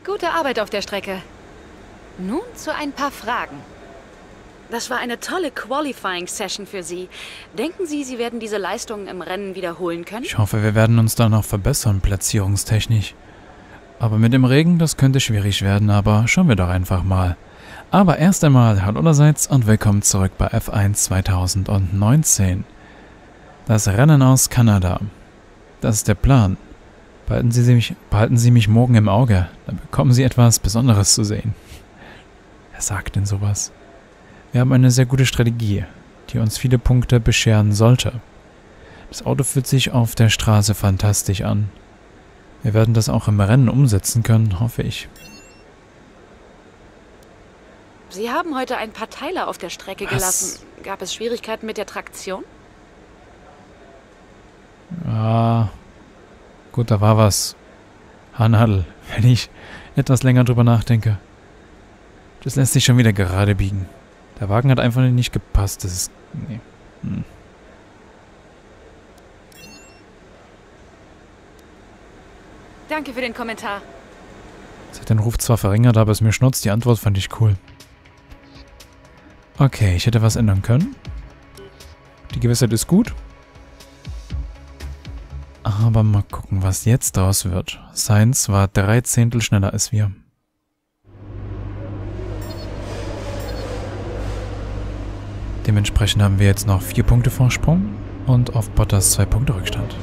Gute Arbeit auf der Strecke. Nun zu ein paar Fragen. Das war eine tolle Qualifying-Session für Sie. Denken Sie, Sie werden diese Leistungen im Rennen wiederholen können? Ich hoffe, wir werden uns da noch verbessern, platzierungstechnisch. Aber mit dem Regen, das könnte schwierig werden, aber schauen wir doch einfach mal. Aber erst einmal, hallo allerseits und willkommen zurück bei F1 2019. Das Rennen aus Kanada. Das ist der Plan. Behalten Sie mich morgen im Auge, dann bekommen Sie etwas Besonderes zu sehen. Wer sagt denn sowas? Wir haben eine sehr gute Strategie, die uns viele Punkte bescheren sollte. Das Auto fühlt sich auf der Straße fantastisch an. Wir werden das auch im Rennen umsetzen können, hoffe ich. Sie haben heute ein paar Teile auf der Strecke gelassen. Gab es Schwierigkeiten mit der Traktion? Ah, gut, da war was. Haarnadel, wenn ich etwas länger drüber nachdenke. Das lässt sich schon wieder gerade biegen. Der Wagen hat einfach nicht gepasst. Das ist... Nee. Danke für den Kommentar. Sie hat den Ruf zwar verringert, aber es mir schnurzt. Die Antwort fand ich cool. Okay, ich hätte was ändern können. Die Gewissheit ist gut. Aber mal gucken, was jetzt draus wird. Sainz war 3 Zehntel schneller als wir. Dementsprechend haben wir jetzt noch 4 Punkte Vorsprung und auf Bottas 2 Punkte Rückstand.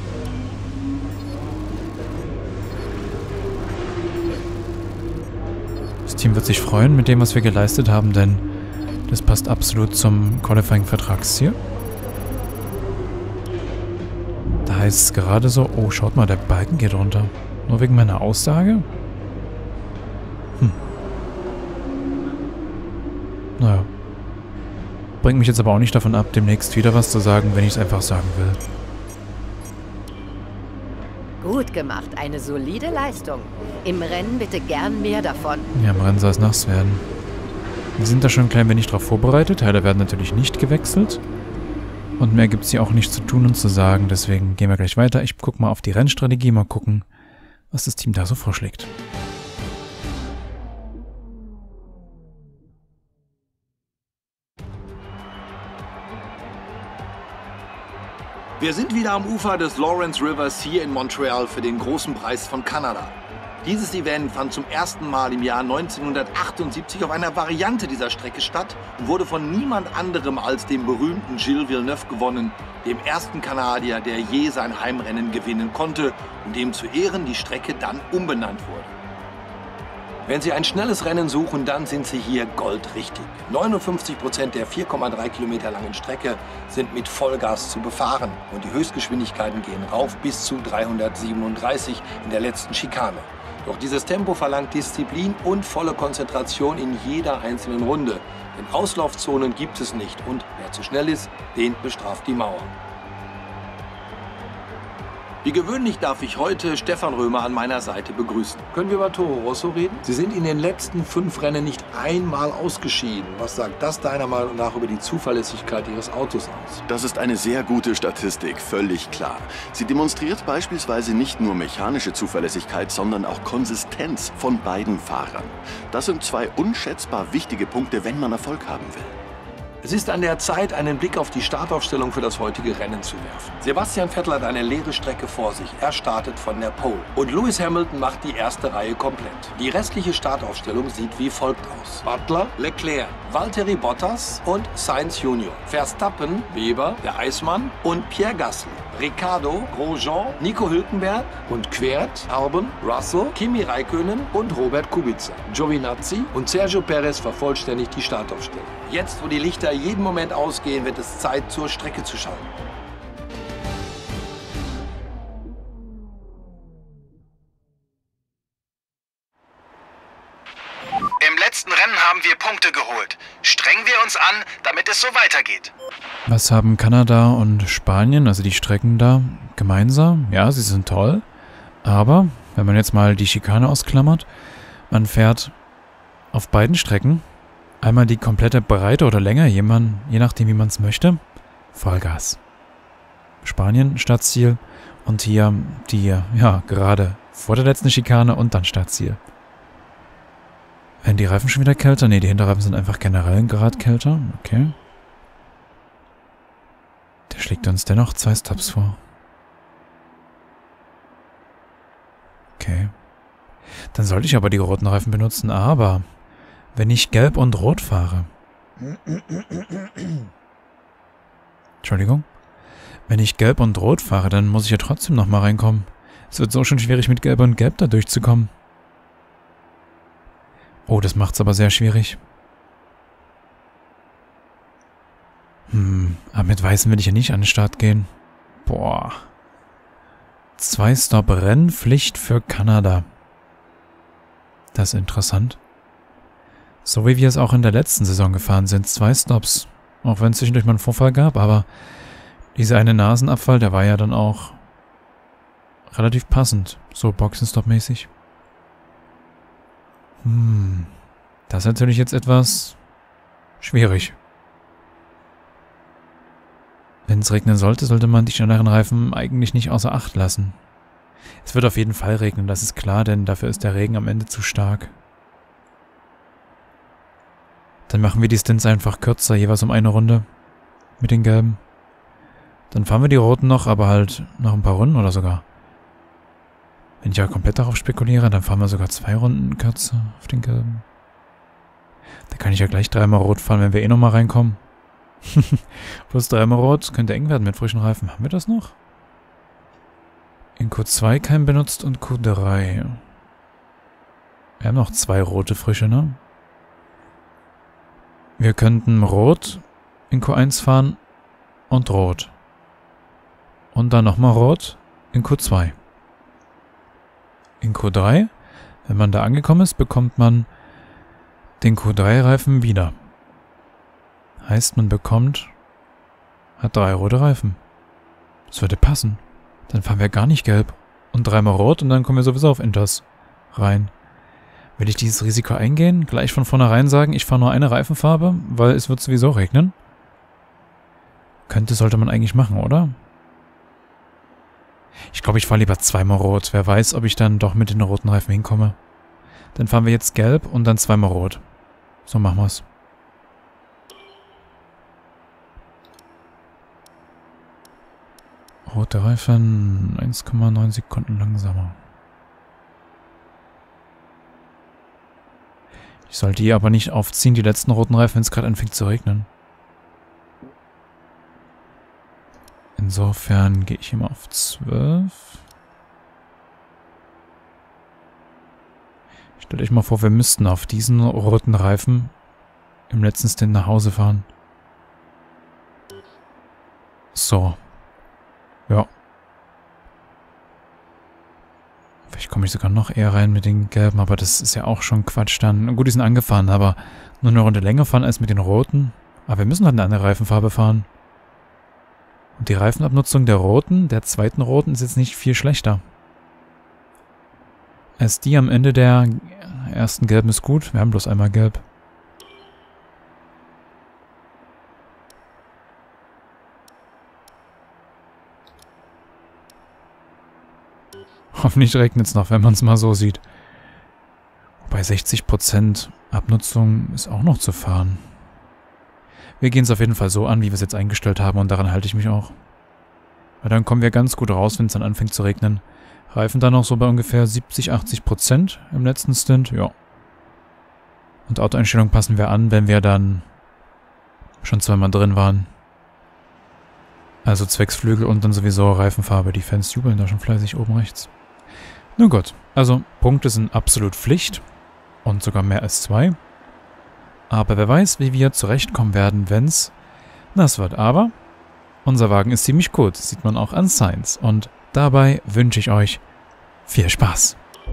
Das Team wird sich freuen mit dem, was wir geleistet haben, denn das passt absolut zum Qualifying-Vertragsziel. Da heißt es gerade so, oh, schaut mal, der Balken geht runter. Nur wegen meiner Aussage? Naja. Bringt mich jetzt aber auch nicht davon ab, demnächst wieder was zu sagen, wenn ich es einfach sagen will. Gut gemacht, eine solide Leistung. Im Rennen bitte gern mehr davon. Ja, im Rennen soll es nass werden. Wir sind da schon ein klein wenig drauf vorbereitet. Teile werden natürlich nicht gewechselt. Und mehr gibt es hier auch nicht zu tun und zu sagen. Deswegen gehen wir gleich weiter. Ich gucke mal auf die Rennstrategie, mal gucken, was das Team da so vorschlägt. Wir sind wieder am Ufer des Lawrence Rivers hier in Montreal für den großen Preis von Kanada. Dieses Event fand zum ersten Mal im Jahr 1978 auf einer Variante dieser Strecke statt und wurde von niemand anderem als dem berühmten Gilles Villeneuve gewonnen, dem ersten Kanadier, der je sein Heimrennen gewinnen konnte und dem zu Ehren die Strecke dann umbenannt wurde. Wenn Sie ein schnelles Rennen suchen, dann sind Sie hier goldrichtig. 59% der 4,3 Kilometer langen Strecke sind mit Vollgas zu befahren und die Höchstgeschwindigkeiten gehen rauf bis zu 337 in der letzten Schikane. Doch dieses Tempo verlangt Disziplin und volle Konzentration in jeder einzelnen Runde. Denn Auslaufzonen gibt es nicht und wer zu schnell ist, den bestraft die Mauer. Wie gewöhnlich darf ich heute Stefan Römer an meiner Seite begrüßen. Können wir über Toro Rosso reden? Sie sind in den letzten 5 Rennen nicht einmal ausgeschieden. Was sagt das deiner Meinung nach über die Zuverlässigkeit Ihres Autos aus? Das ist eine sehr gute Statistik, völlig klar. Sie demonstriert beispielsweise nicht nur mechanische Zuverlässigkeit, sondern auch Konsistenz von beiden Fahrern. Das sind 2 unschätzbar wichtige Punkte, wenn man Erfolg haben will. Es ist an der Zeit, einen Blick auf die Startaufstellung für das heutige Rennen zu werfen. Sebastian Vettel hat eine leere Strecke vor sich. Er startet von der Pole. Und Lewis Hamilton macht die erste Reihe komplett. Die restliche Startaufstellung sieht wie folgt aus. Butler, Leclerc, Valtteri Bottas und Sainz Junior. Verstappen, Weber, der Eismann und Pierre Gasly. Ricciardo, Grosjean, Nico Hülkenberg und Quert, Albon, Russell, Kimi Räikkönen und Robert Kubica. Giovinazzi und Sergio Perez vervollständigt die Startaufstellung. Jetzt, wo die Lichter jeden Moment ausgehen, wird es Zeit, zur Strecke zu schalten. Im letzten Rennen haben wir Punkte geholt. Strengen wir uns an, damit es so weitergeht. Was haben Kanada und Spanien, also die Strecken da, gemeinsam? Ja, sie sind toll. Aber, wenn man jetzt mal die Schikane ausklammert, man fährt auf beiden Strecken einmal die komplette Breite oder Länge, je nachdem wie man es möchte, Vollgas. Spanien Startziel und hier die, ja, gerade vor der letzten Schikane und dann Startziel. Werden die Reifen schon wieder kälter? Ne, die Hinterreifen sind einfach generell ein Grad kälter. Okay. Der schlägt uns dennoch 2 Stops vor. Okay. Dann sollte ich aber die roten Reifen benutzen, aber wenn ich gelb und rot fahre... Entschuldigung. Wenn ich gelb und rot fahre, dann muss ich ja trotzdem nochmal reinkommen. Es wird so schon schwierig, mit gelb und gelb da durchzukommen. Oh, das macht's aber sehr schwierig. Aber mit weißen will ich ja nicht an den Start gehen. Boah. 2 Stop Rennpflicht für Kanada. Das ist interessant. So wie wir es auch in der letzten Saison gefahren sind. 2 Stops. Auch wenn es zwischendurch mal einen Vorfall gab, aber dieser eine Nasenabfall, der war ja dann auch relativ passend. So Boxenstopp-mäßig. Das ist natürlich jetzt etwas schwierig. Wenn es regnen sollte, sollte man die schnelleren Reifen eigentlich nicht außer Acht lassen. Es wird auf jeden Fall regnen, das ist klar, denn dafür ist der Regen am Ende zu stark. Dann machen wir die Stints einfach kürzer, jeweils um eine Runde mit den gelben. Dann fahren wir die roten noch, aber halt noch ein paar Runden oder sogar. Wenn ich ja komplett darauf spekuliere, dann fahren wir sogar 2 Runden kürzer auf den gelben. Da kann ich ja gleich 3-mal rot fahren, wenn wir eh nochmal reinkommen. Plus 3-mal rot könnte eng werden mit frischen Reifen. Haben wir das noch? In Q2 keinen benutzt und Q3. Wir haben noch 2 rote frische, ne? Wir könnten rot in Q1 fahren und rot. Und dann nochmal rot in Q2. In Q3, wenn man da angekommen ist, bekommt man den Q3-Reifen wieder. Heißt, man hat 3 rote Reifen. Das würde passen. Dann fahren wir gar nicht gelb. Und 3-mal rot und dann kommen wir sowieso auf Inters rein. Will ich dieses Risiko eingehen? Gleich von vornherein sagen, ich fahre nur eine Reifenfarbe, weil es wird sowieso regnen? Sollte man eigentlich machen, oder? Ich glaube, ich fahre lieber 2-mal rot. Wer weiß, ob ich dann doch mit den roten Reifen hinkomme. Dann fahren wir jetzt gelb und dann 2-mal rot. So machen wir es. Rote Reifen 1,9 Sekunden langsamer. Ich sollte die aber nicht aufziehen, die letzten roten Reifen, wenn es gerade anfängt zu regnen. Insofern gehe ich immer auf 12. Stellt euch mal vor, wir müssten auf diesen roten Reifen im letzten Stint nach Hause fahren. So. Ja. Vielleicht komme ich sogar noch eher rein mit den gelben, aber das ist ja auch schon Quatsch dann. Gut, die sind angefahren, aber nur eine Runde länger fahren als mit den roten. Aber wir müssen halt eine andere Reifenfarbe fahren. Und die Reifenabnutzung der roten, der zweiten roten, ist jetzt nicht viel schlechter. Als die am Ende der ersten gelben ist gut. Wir haben bloß einmal gelb. Hoffentlich regnet es noch, wenn man es mal so sieht. Wobei 60% Abnutzung ist auch noch zu fahren. Wir gehen es auf jeden Fall so an, wie wir es jetzt eingestellt haben und daran halte ich mich auch. Weil dann kommen wir ganz gut raus, wenn es dann anfängt zu regnen. Reifen dann noch so bei ungefähr 70-80% im letzten Stint, ja. Und Autoeinstellung passen wir an, wenn wir dann schon 2-mal drin waren. Also zwecks Flügel und dann sowieso Reifenfarbe. Die Fans jubeln da schon fleißig oben rechts. Nun gut, also Punkte sind absolut Pflicht und sogar mehr als 2. Aber wer weiß, wie wir zurechtkommen werden, wenn's nass wird. Aber unser Wagen ist ziemlich gut, das sieht man auch an Sainz. Und dabei wünsche ich euch viel Spaß.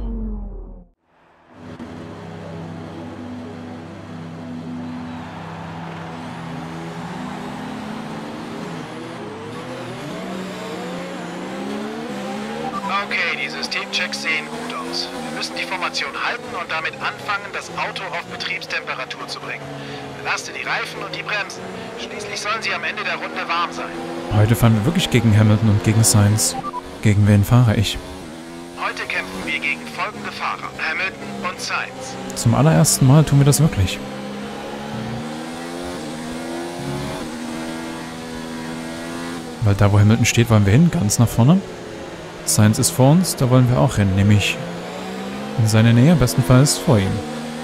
Okay, die Systemchecks sehen gut aus. Wir müssen die Formation halten und damit anfangen, das Auto auf Betriebstemperatur zu bringen. Belaste die Reifen und die Bremsen. Schließlich sollen sie am Ende der Runde warm sein. Heute fahren wir wirklich gegen Hamilton und gegen Sainz. Gegen wen fahre ich? Heute kämpfen wir gegen folgende Fahrer, Hamilton und Sainz. Zum allerersten Mal tun wir das wirklich. Weil da, wo Hamilton steht, wollen wir hin, ganz nach vorne. Sainz ist vor uns, da wollen wir auch hin, nämlich in seine Nähe, bestenfalls vor ihm.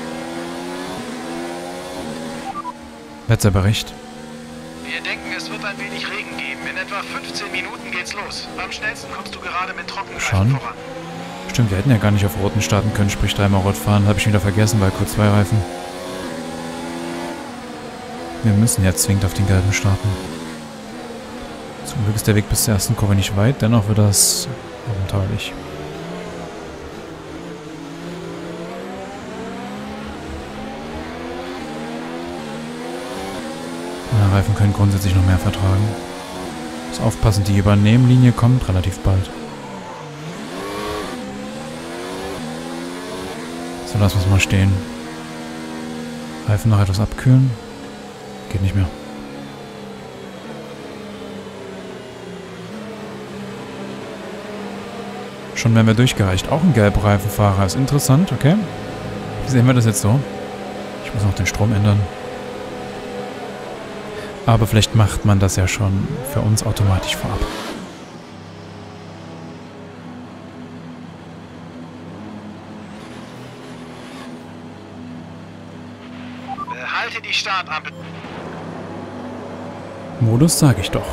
Wetterbericht. Wir denken, es wird ein wenig Regen geben. In etwa 15 Minuten geht's los. Am schnellsten kommst du gerade mit Trockenreifen voran. Stimmt, wir hätten ja gar nicht auf Roten starten können, sprich dreimal Rot fahren. Habe ich wieder vergessen, weil kurz 2 Reifen. Wir müssen jetzt zwingend auf den Gelben starten. Zum Glück ist der Weg bis zur ersten Kurve nicht weit, dennoch wird das abenteuerlich. Die Reifen können grundsätzlich noch mehr vertragen. Muss aufpassen, die Übernehmlinie kommt relativ bald. So, lassen wir es mal stehen. Reifen noch etwas abkühlen. Geht nicht mehr. Schon werden wir durchgereicht. Auch ein Gelbreifenfahrer ist interessant, okay. Wie sehen wir das jetzt so? Ich muss noch den Strom ändern. Aber vielleicht macht man das ja schon für uns automatisch vorab. Behalte die Startampel. Modus sage ich doch.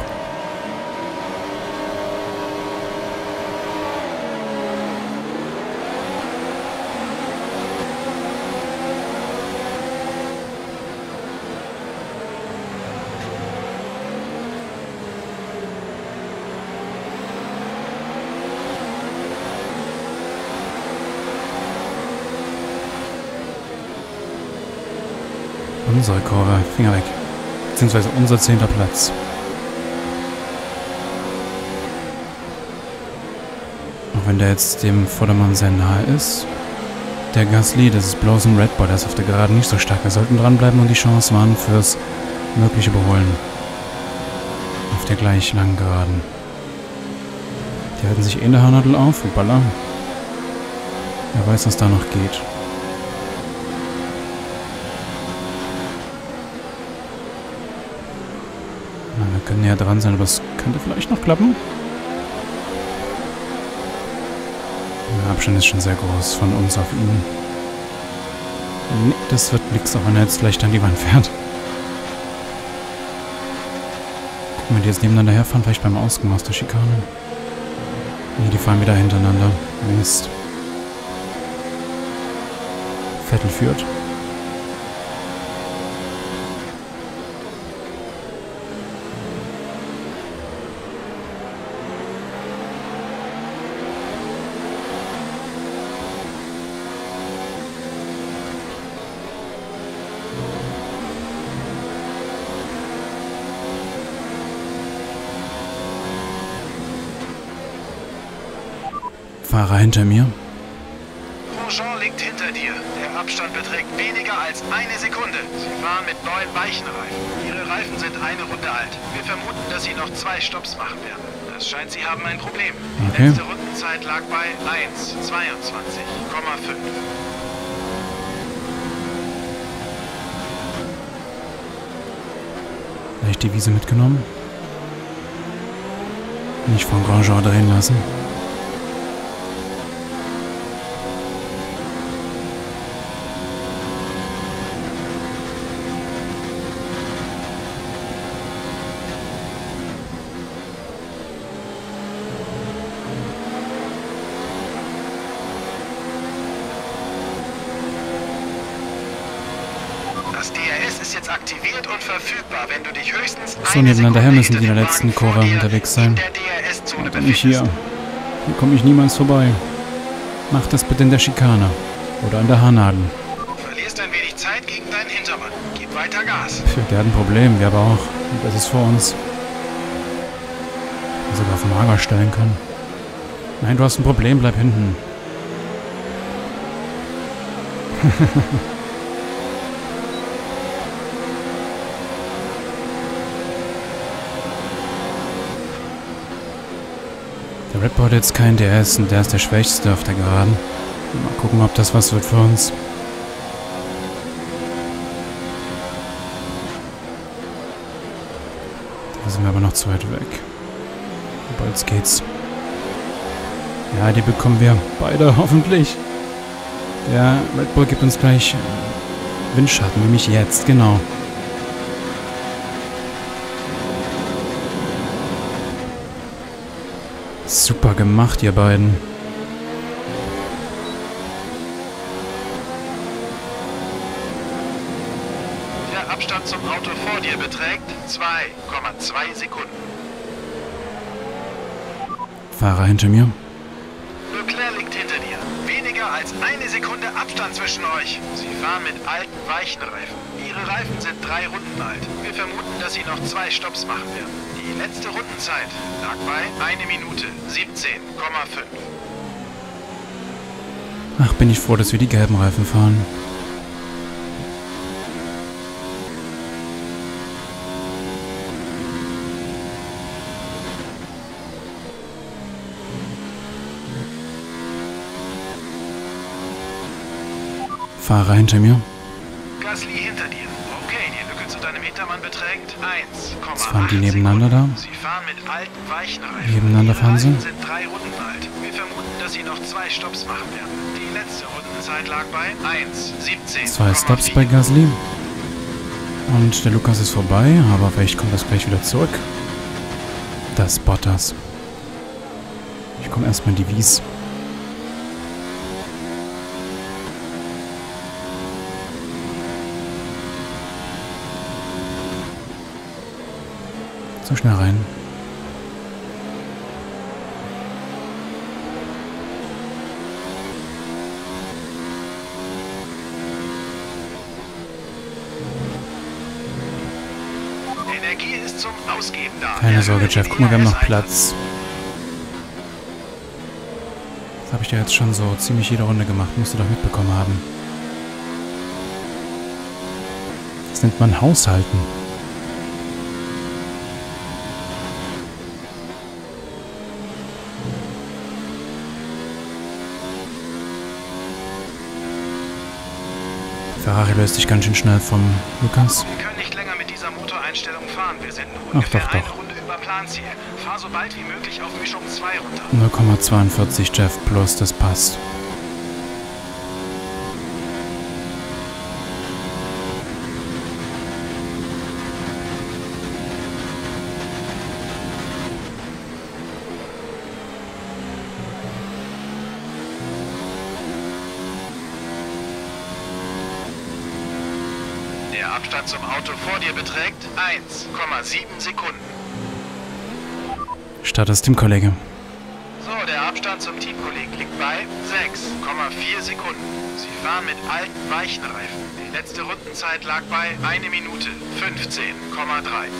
Unsere Kurve, Finger weg. Beziehungsweise unser 10. Platz. Auch wenn der jetzt dem Vordermann sehr nahe ist. Der Gasly, das ist bloß ein Red Bull, der ist auf der Geraden nicht so stark. Wir sollten dranbleiben und die Chance wahren fürs mögliche Überholen. Auf der gleich langen Geraden. Die halten sich in der Haarnadel auf und ballern. Wer weiß, was da noch geht. Wir können näher dran sein, aber es könnte vielleicht noch klappen. Der Abstand ist schon sehr groß von uns auf ihn. Nee, das wird nichts, auch wenn er jetzt gleich an die Wand fährt. Gucken, wenn die jetzt nebeneinander herfahren, vielleicht beim Ausgang aus der Schikane. Nee, die fahren wieder hintereinander. Mist. Vettel führt. Fahrer hinter mir. Grosjean liegt hinter dir. Der Abstand beträgt weniger als 1 Sekunde. Sie fahren mit neuen weichen Reifen. Ihre Reifen sind 1 Runde alt. Wir vermuten, dass sie noch 2 Stopps machen werden. Es scheint, sie haben ein Problem. Die letzte Rundenzeit lag bei 1,22,5. Leicht die Wiese mitgenommen. Nicht von Grosjean drehen lassen. Das DRS ist jetzt aktiviert und verfügbar, wenn du dich höchstens so nebeneinander her müssen die in der letzten Kurve unterwegs sein. Und nicht hier. Hier komme ich niemals vorbei. Mach das bitte in der Schikane. Oder an der Haarnadel. Du verlierst ein wenig Zeit gegen deinen Hintermann. Gib weiter Gas. Der hat ein Problem, wir aber auch. Und das ist vor uns. Sogar auf den Mager stellen können. Nein, du hast ein Problem, bleib hinten. Der Red Bull hat jetzt keinen DRS und der ist der schwächste auf der Geraden. Mal gucken, ob das was wird für uns. Da sind wir aber noch zu weit weg. Bald geht's. Ja, die bekommen wir beide hoffentlich. Der Red Bull gibt uns gleich Windschatten, nämlich jetzt, genau. Super gemacht, ihr beiden. Der Abstand zum Auto vor dir beträgt 2,2 Sekunden. Fahrer hinter mir. Leclerc liegt hinter dir. Weniger als eine Sekunde Abstand zwischen euch. Sie fahren mit alten, weichen Reifen. Ihre Reifen sind 3 Runden alt. Wir vermuten, dass sie noch 2 Stopps machen werden. Die letzte Rundenzeit lag bei 1 Minute 17,5. Ach, bin ich froh, dass wir die gelben Reifen fahren. Fahrer hinter mir. Gasly hinter dir. Okay, die Lücke zu deinem Hintermann beträgt 1,8 Jetzt fahren die nebeneinander Sekunden. da. Sie fahren mit alten, weichen Reifen. Nebeneinander Ihre fahren sie. Reifen sind 3 Runden alt. Wir vermuten, dass sie noch 2 Stopps machen werden. Die letzte Rundenzeit lag bei 1,17,4. 2 Stops bei Gasly. Und der Lukas ist vorbei, aber vielleicht kommt das gleich wieder zurück. Das Bottas. Ich komme erstmal in die Wies. So schnell rein. Energie ist zum Ausgeben da. Keine Sorge, Jeff. Guck mal, wir haben noch Platz. Das habe ich ja jetzt schon so ziemlich jede Runde gemacht. Musst du doch mitbekommen haben. Das nennt man Haushalten. Ferrari löst sich ganz schön schnell vom Lukas. Wir können nicht länger mit dieser Motoreinstellung fahren. Wir sind nur ungefähr eine Runde über Planziel. Fahr so bald wie möglich auf Mischung 2 runter. 0,42 Jeff plus, das passt. Der Abstand zum Auto vor dir beträgt 1,7 Sekunden. Start das Teamkollege. So, der Abstand zum Teamkollegen liegt bei 6,4 Sekunden. Sie fahren mit alten, weichen Reifen. Die letzte Rundenzeit lag bei 1 Minute 15,3.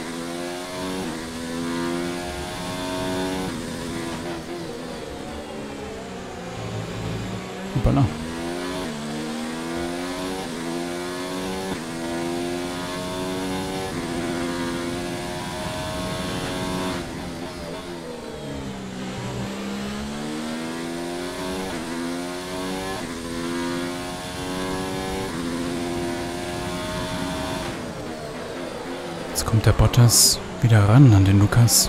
Hoppala. Jetzt kommt der Bottas wieder ran an den Lukas.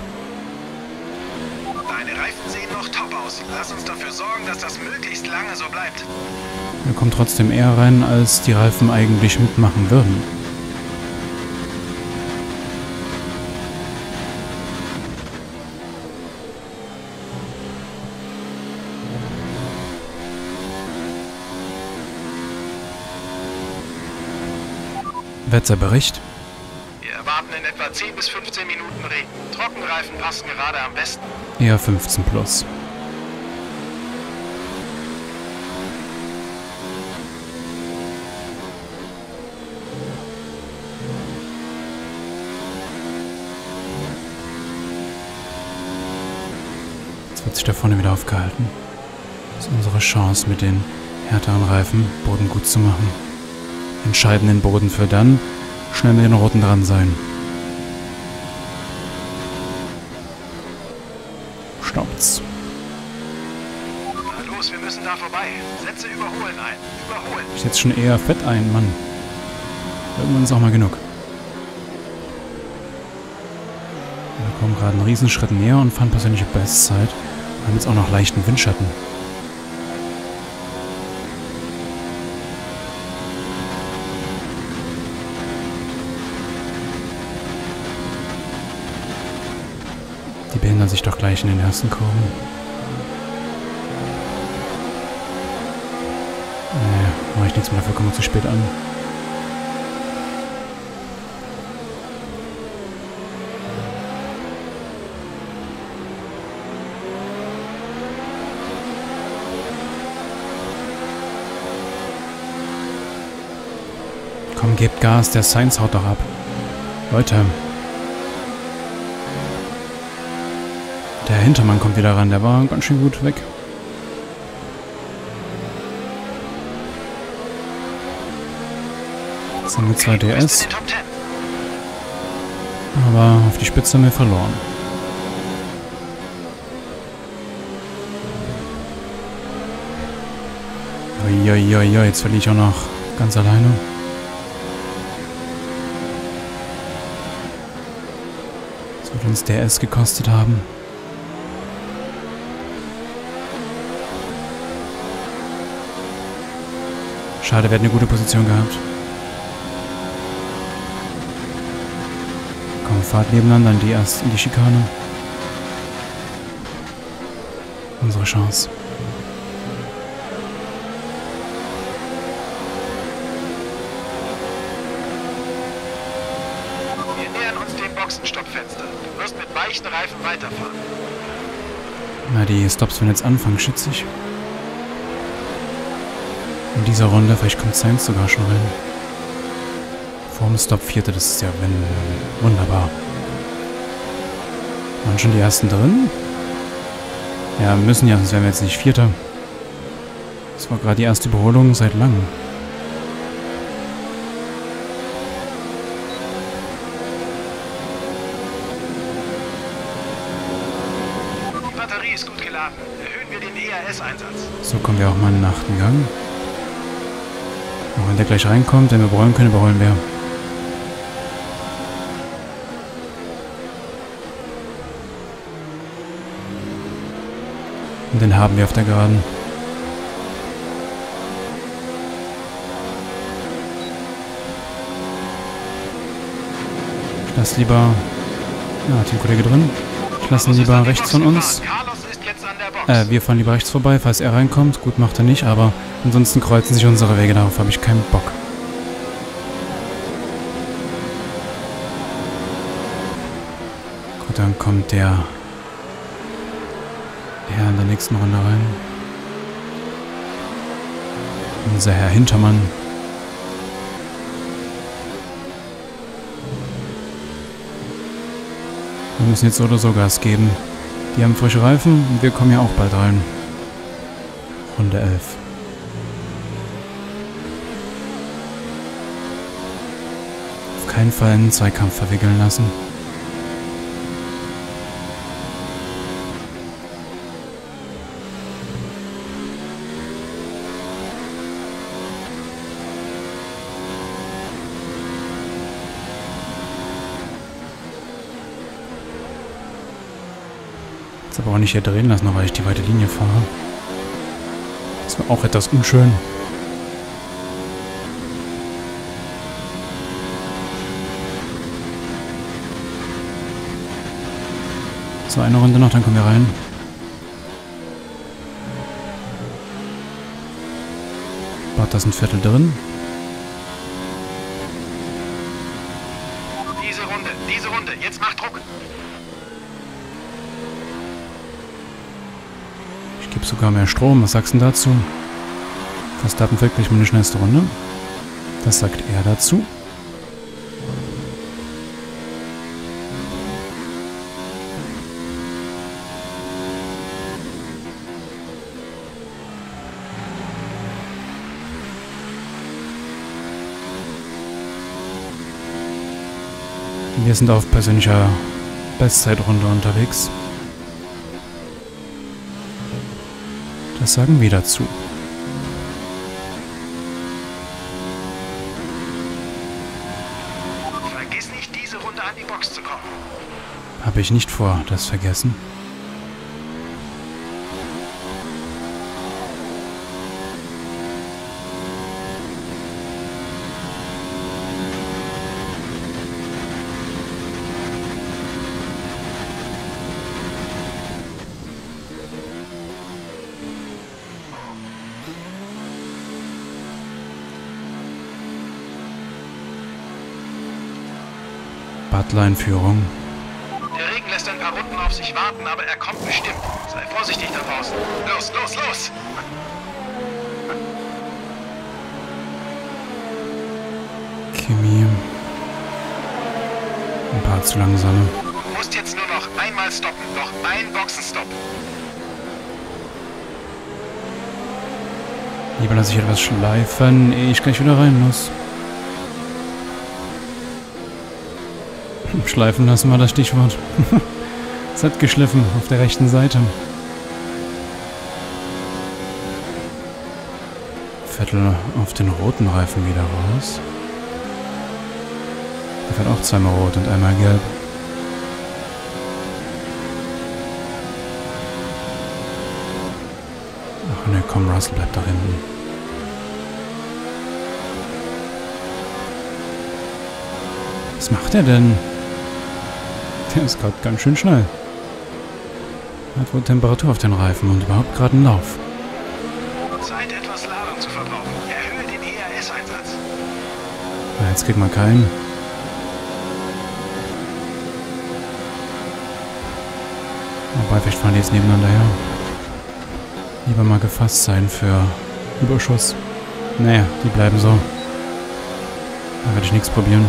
Deine Reifen sehen noch top aus. Lass uns dafür sorgen, dass das möglichst lange so bleibt. Er kommt trotzdem eher rein, als die Reifen eigentlich mitmachen würden. Wetterbericht. Wir erwarten in etwa 10 bis 15 Minuten Regen. Trockenreifen passen gerade am besten. Eher 15 plus. Jetzt wird sich da vorne wieder aufgehalten. Das ist unsere Chance, mit den härteren Reifen Boden gut zu machen. Entscheiden den Boden für dann schnell mit den roten dran sein. Stoppt's. Na los, wir müssen da vorbei. Ich setze schon eher Fett ein, Mann. Irgendwann ist auch mal genug. Wir kommen gerade einen Riesenschritt näher und fahren persönliche Bestzeit. Wir haben jetzt auch noch leichten Windschatten. Die behindern sich doch gleich in den ersten Kurven. Nee, mache ich nichts mehr, dafür kommen wir zu spät an. Komm, gebt Gas, der Sainz haut doch ab. Leute. Der Hintermann kommt wieder ran, der war ganz schön gut weg. Jetzt haben wir 2 DS. Aber auf die Spitze haben wir verloren. Uiuiui, jetzt verliere ich auch noch ganz alleine. Das wird uns DS gekostet haben. Schade, wir hätten eine gute Position gehabt. Komm, fahrt nebeneinander in die Schikane. Unsere Chance. Wir nähern uns dem Boxenstoppfenster. Du wirst mit weichen Reifen weiterfahren. Na, die Stops werden jetzt anfangen, schätze ich. In dieser Runde, vielleicht kommt Sainz sogar schon rein. Vorm Stop 4, das ist ja wunderbar. Waren schon die ersten drin? Ja, müssen ja, sonst wären wir jetzt nicht Vierter. Das war gerade die erste Überholung seit langem. Die Batterie ist gut geladen. Erhöhen wir den ERS-Einsatz. So kommen wir auch mal in den 8. Gang. Auch wenn der gleich reinkommt, wenn wir überholen können, überholen wir. Und den haben wir auf der Geraden. Ich lasse lieber... Ja, Teamkollege drin. Ich lasse ihn lieber rechts von uns. Wir fahren lieber rechts vorbei, falls er reinkommt. Gut, macht er nicht, aber ansonsten kreuzen sich unsere Wege. Darauf habe ich keinen Bock. Gut, dann kommt der Herr in der nächsten Runde rein. Unser Herr Hintermann. Wir müssen jetzt so oder so Gas geben. Die haben frische Reifen und wir kommen ja auch bald rein. Runde 11. Auf keinen Fall einen Zweikampf verwickeln lassen. Aber auch nicht hier drehen lassen, weil ich die weite Linie fahre. Das war auch etwas unschön. So, eine Runde noch, dann kommen wir rein. Bottas ein Viertel drin. Diese Runde, jetzt mach Druck. Ich gebe sogar mehr Strom. Was sagst du dazu? Verstappen wirklich meine schnellste Runde. Das sagt er dazu. Wir sind auf persönlicher Bestzeitrunde unterwegs. Das sagen wir dazu. an die Box zu kommen. Habe ich nicht vor, das vergessen. Butler-Einführung. Der Regen lässt ein paar Runden auf sich warten, aber er kommt bestimmt. Sei vorsichtig da draußen. Los, los, los! Chemie. Ein paar zu langsam. Du musst jetzt nur noch einmal stoppen. Noch ein Boxenstopp. Lieber lasse ich etwas schleifen, ehe ich gleich wieder rein muss. Schleifen lassen war das Stichwort. Es hat geschliffen auf der rechten Seite. Vettel auf den roten Reifen wieder raus. Er fährt auch zweimal rot und einmal gelb. Ach ne, komm, Russell bleibt da hinten. Was macht er denn? Der ist gerade ganz schön schnell. Er hat wohl Temperatur auf den Reifen und überhaupt gerade einen Lauf. Zeit, etwas Ladung zu verbrauchen. Erhöhe den ERS-Einsatz. Na, jetzt kriegt man keinen. Wobei, vielleicht fahren die jetzt nebeneinander her. Lieber mal gefasst sein für Überschuss. Naja, die bleiben so. Da werde ich nichts probieren.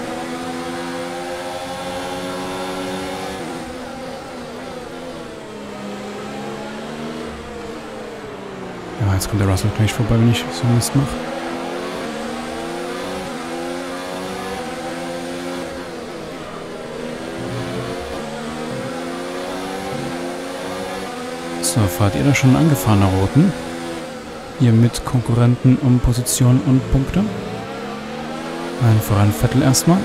Ja, jetzt kommt der Russell gleich vorbei, wenn ich so Mist mache. So, fahrt ihr da schon angefahrene Roten? Ihr mit Konkurrenten um Position und Punkte? Allen voran Vettel erstmal.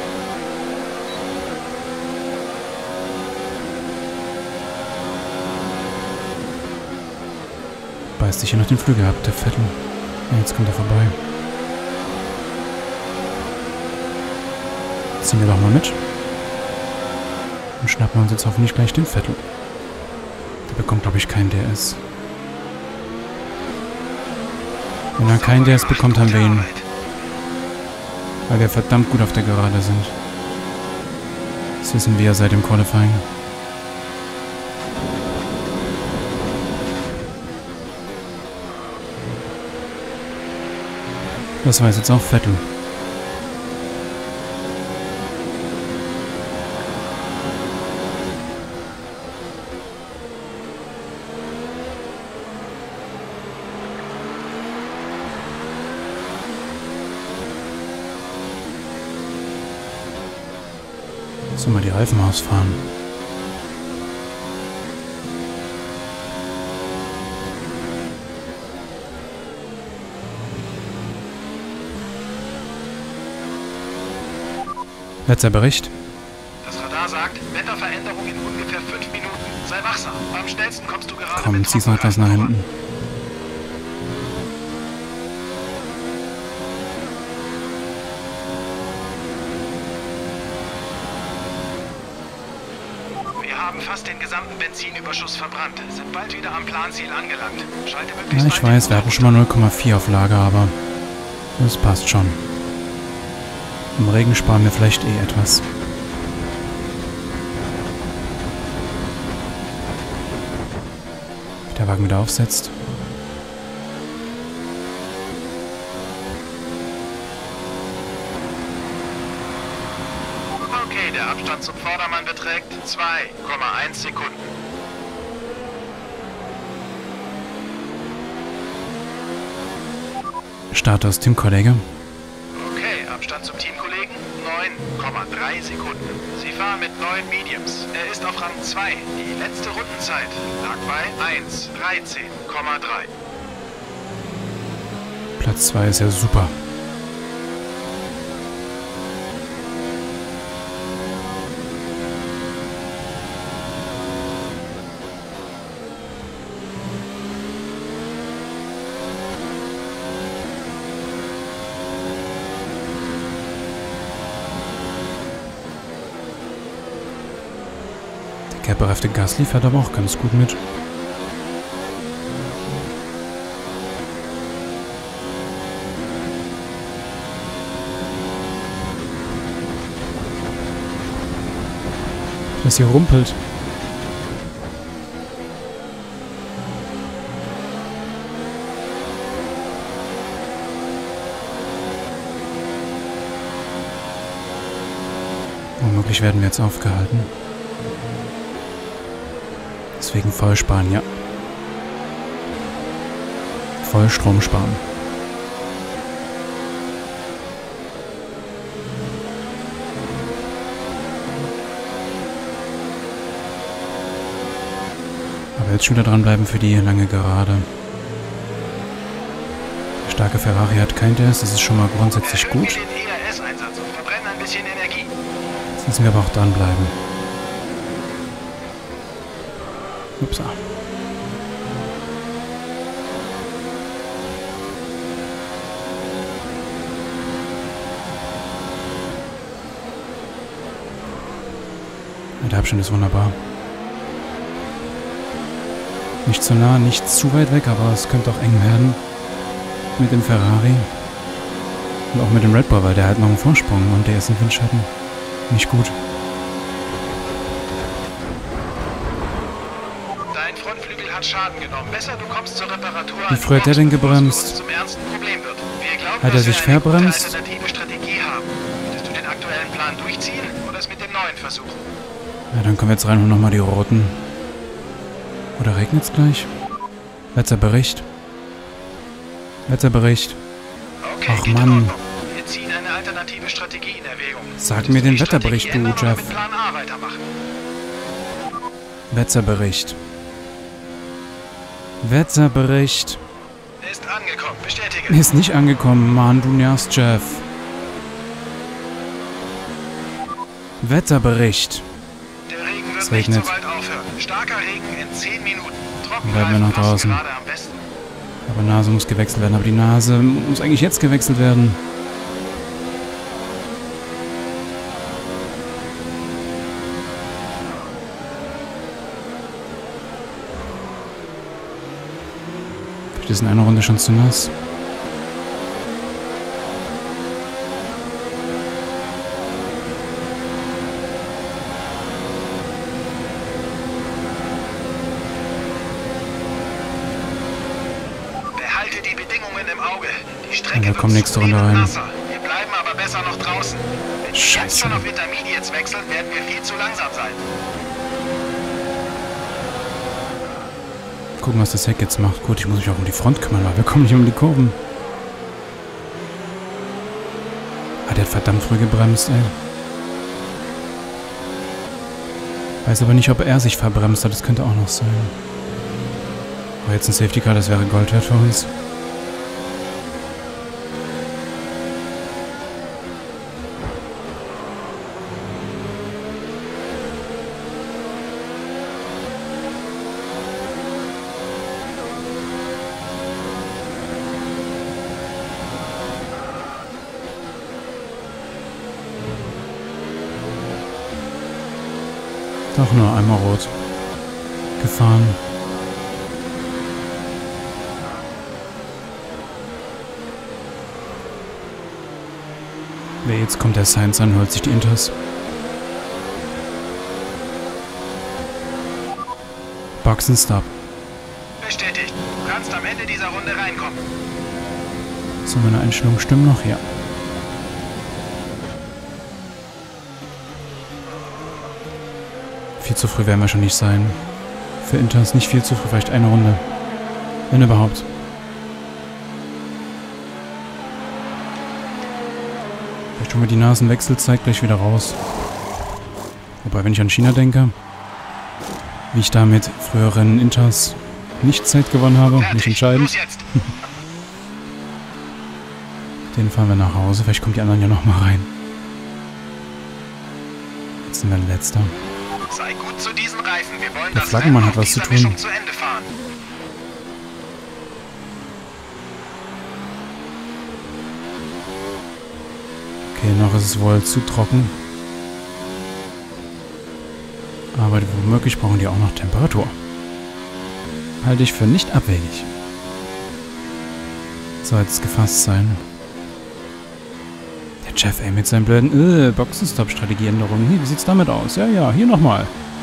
Beißt sich hier noch den Flügel ab, der Vettel. Ja, jetzt kommt er vorbei. Ziehen wir doch mal mit. Und schnappen wir uns jetzt hoffentlich gleich den Vettel. Der bekommt, glaube ich, keinen DS. Wenn er keinen DS bekommt, haben wir ihn. Weil wir verdammt gut auf der Gerade sind. Das wissen wir ja seit dem Qualifying. Das weiß jetzt auch Vettel. Sollen wir die Reifen ausfahren? Wetterbericht. Das Radar sagt, Wetterveränderung in ungefähr 5 Minuten. Sei wachsam. Am schnellsten kommst du gerade Komm, mit zieh's noch etwas nach hinten. Wir haben fast den gesamten Benzinüberschuss verbrannt. Sind bald wieder am Planziel angelangt. Schalte möglichst Ja, ich bald weiß, den wir hatten schon mal 0,4 auf Lager, aber das passt schon. Im Regen sparen wir vielleicht eh etwas. Wie der Wagen wieder aufsetzt. Okay, der Abstand zum Vordermann beträgt 2,1 Sekunden. Status Teamkollege. Okay, Abstand zum Teamkollegen 9,3 Sekunden. Sie fahren mit 9 Mediums. Er ist auf Rang 2. Die letzte Rundenzeit lag bei 1,13,3. Platz 2 ist ja super. Der bereifte Gasly fährt aber auch ganz gut mit. Das hier rumpelt. Womöglich werden wir jetzt aufgehalten. Deswegen voll sparen, ja. Voll Strom sparen. Aber jetzt schon wieder dranbleiben für die lange Gerade. Der starke Ferrari hat kein DS, das ist schon mal grundsätzlich gut. Den ERS-Einsatz und verbrennen ein bisschen Energie. Jetzt müssen wir aber auch dranbleiben. Upsa. Der Abstand ist wunderbar. Nicht zu nah, nicht zu weit weg, aber es könnte auch eng werden. Mit dem Ferrari. Und auch mit dem Red Bull, weil der hat noch einen Vorsprung und der ist im Windschatten. Nicht gut. Dein Frontflügel hat Schaden genommen. Besser, du kommst zur Reparatur. Wie früh hat der denn gebremst? Zum ernsten Problem wird. Wir glauben, Hat er sich verbremst? Eine alternative Strategie haben. Möchtest du den aktuellen Plan durchziehen oder es mit dem neuen versuchen? Ja, dann kommen wir jetzt rein und nochmal die roten. Oder regnet es gleich? Wetterbericht. Wetterbericht. Okay, Ach geht in Mann. Ordnung. Wir ziehen eine alternative Strategie in Erwägung. Sag mir den Wetterbericht, du, Jeff. Mit Plan A weitermachen. Wetterbericht. Wetterbericht. Ist angekommen. Bestätige. Ist nicht angekommen, Mann, du nervst, Jeff. Wetterbericht. Der Regen wird Es nicht so regnet. bald aufhören. Starker Regen in 10 Minuten. Dann bleiben wir noch passen draußen. gerade am besten. Aber Nase muss gewechselt werden. Aber die Nase muss eigentlich jetzt gewechselt werden. Vielleicht ist in einer Runde schon zu nass. Behalte die Bedingungen im Auge. Die Ja, Strecke wir kommen wird nächste Runde zunehmend rein. nasser. Wir bleiben aber besser noch draußen. Wenn wir jetzt Scheiße. schon auf Intermediates wechseln, werden wir viel zu langsam sein. Gucken, was das Heck jetzt macht. Gut, ich muss mich auch um die Front kümmern, weil wir kommen nicht um die Kurven. Ah, der hat verdammt früh gebremst, ey. Weiß aber nicht, ob er sich verbremst hat. Das könnte auch noch sein. Aber jetzt ein Safety Car, das wäre Gold wert für uns. Doch nur einmal rot. Gefahren. Nee, jetzt kommt der Sainz an, holt sich die Inters. Boxen Stop. Bestätigt. Du kannst am Ende dieser Runde reinkommen. So, meine Einstellungen stimmen noch? Ja. Viel zu früh werden wir schon nicht sein. Für Inters nicht viel zu früh, vielleicht eine Runde. Wenn überhaupt. Vielleicht tun wir die Nasenwechselzeit gleich wieder raus. Wobei, wenn ich an China denke, wie ich da mit früheren Inters nicht Zeit gewonnen habe, nicht entscheidend. Los jetzt. Den fahren wir nach Hause. Vielleicht kommen die anderen ja nochmal rein. Jetzt sind wir letzter. Sei gut zu diesen Reifen. Wir wollen Der das Flaggenmann Rennen hat auf was zu dieser tun. Mischung zu Ende fahren. Okay, noch ist es wohl zu trocken. Aber womöglich brauchen die auch noch Temperatur. Halte ich für nicht abwegig. Soll jetzt gefasst sein. Der Jeff, ey, mit seinen blöden Boxenstopp-Strategieänderungen. Hier, wie sieht's damit aus? Ja, ja, hier nochmal.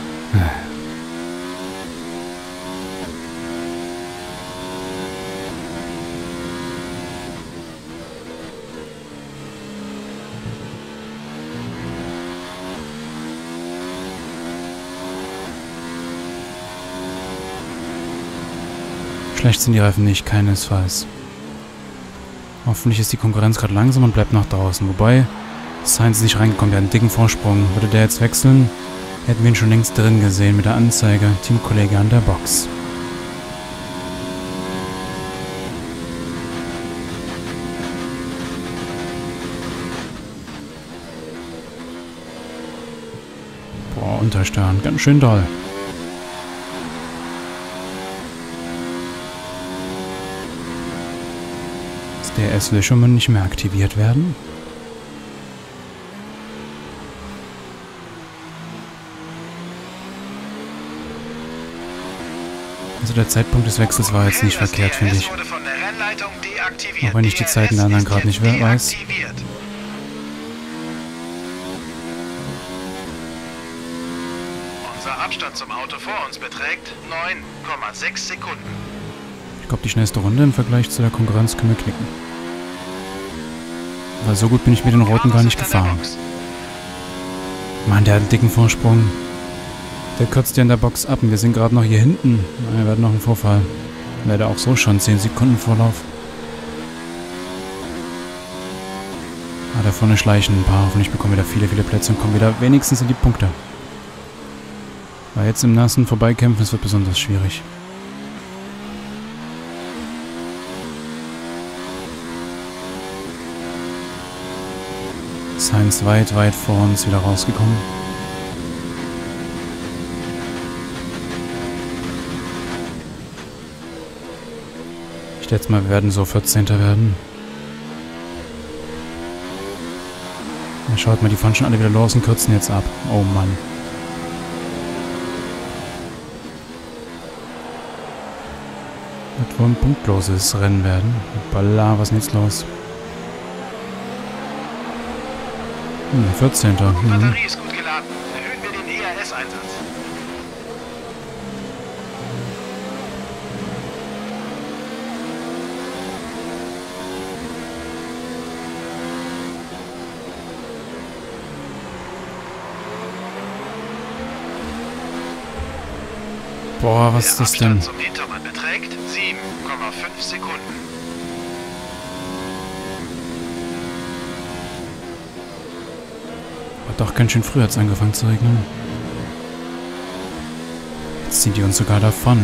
Schlecht sind die Reifen nicht, keinesfalls. Hoffentlich ist die Konkurrenz gerade langsam und bleibt nach draußen. Wobei Sainz nicht reingekommen, der hat einen dicken Vorsprung. Würde der jetzt wechseln, hätten wir ihn schon längst drin gesehen mit der Anzeige. Teamkollege an der Box. Boah, untersteuern, ganz schön doll. Der DRS will schon mal nicht mehr aktiviert werden. Also der Zeitpunkt des Wechsels war jetzt nicht verkehrt, finde ich. Auch wenn ich die Zeiten der anderen gerade nicht weiß. Unser Abstand zum Auto vor uns beträgt 9,6 Sekunden. Ich glaube, die schnellste Runde im Vergleich zu der Konkurrenz können wir knicken. Weil so gut bin ich mit den Roten gar nicht gefahren. Mann, der hat einen dicken Vorsprung. Der kürzt ja in der Box ab und wir sind gerade noch hier hinten. Wir werden noch einen Vorfall. Leider auch so schon 10 Sekunden Vorlauf. Ah, da vorne schleichen ein paar. Hoffentlich bekommen wir da viele Plätze und kommen wieder wenigstens in die Punkte. Weil jetzt im Nassen vorbeikämpfen, das wird besonders schwierig. Sainz weit vor uns wieder rausgekommen. Ich schätze mal, wir werden so 14. werden. Ja, schaut mal, die fahren schon alle wieder los und kürzen jetzt ab. Oh Mann. Wird wohl ein punktloses Rennen werden. Balla, was ist denn jetzt los? 14. Die Batterie ist gut geladen. Erhöhen wir den ERS-Einsatz. Boah, was ist das denn? Der Abstand zum Hintermann beträgt 7,5 Sekunden. Hat doch ganz schön früh hat's angefangen zu regnen. Jetzt ziehen die uns sogar davon.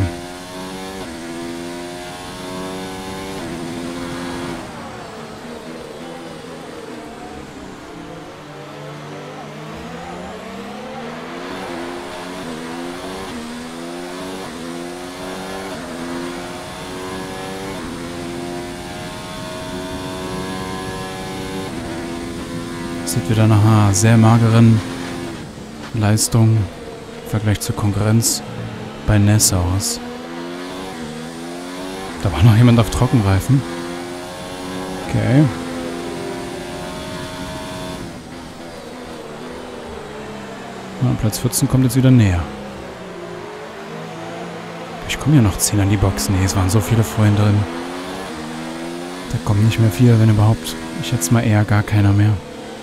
Sieht wieder nach einer sehr mageren Leistung im Vergleich zur Konkurrenz bei Ness aus. Da war noch jemand auf Trockenreifen. Okay. Na, Platz 14 kommt jetzt wieder näher. Ich komme ja noch 10 an die Box. Nee, es waren so viele vorhin drin. Da kommt nicht mehr viel, wenn überhaupt. Ich schätze mal eher gar keiner mehr.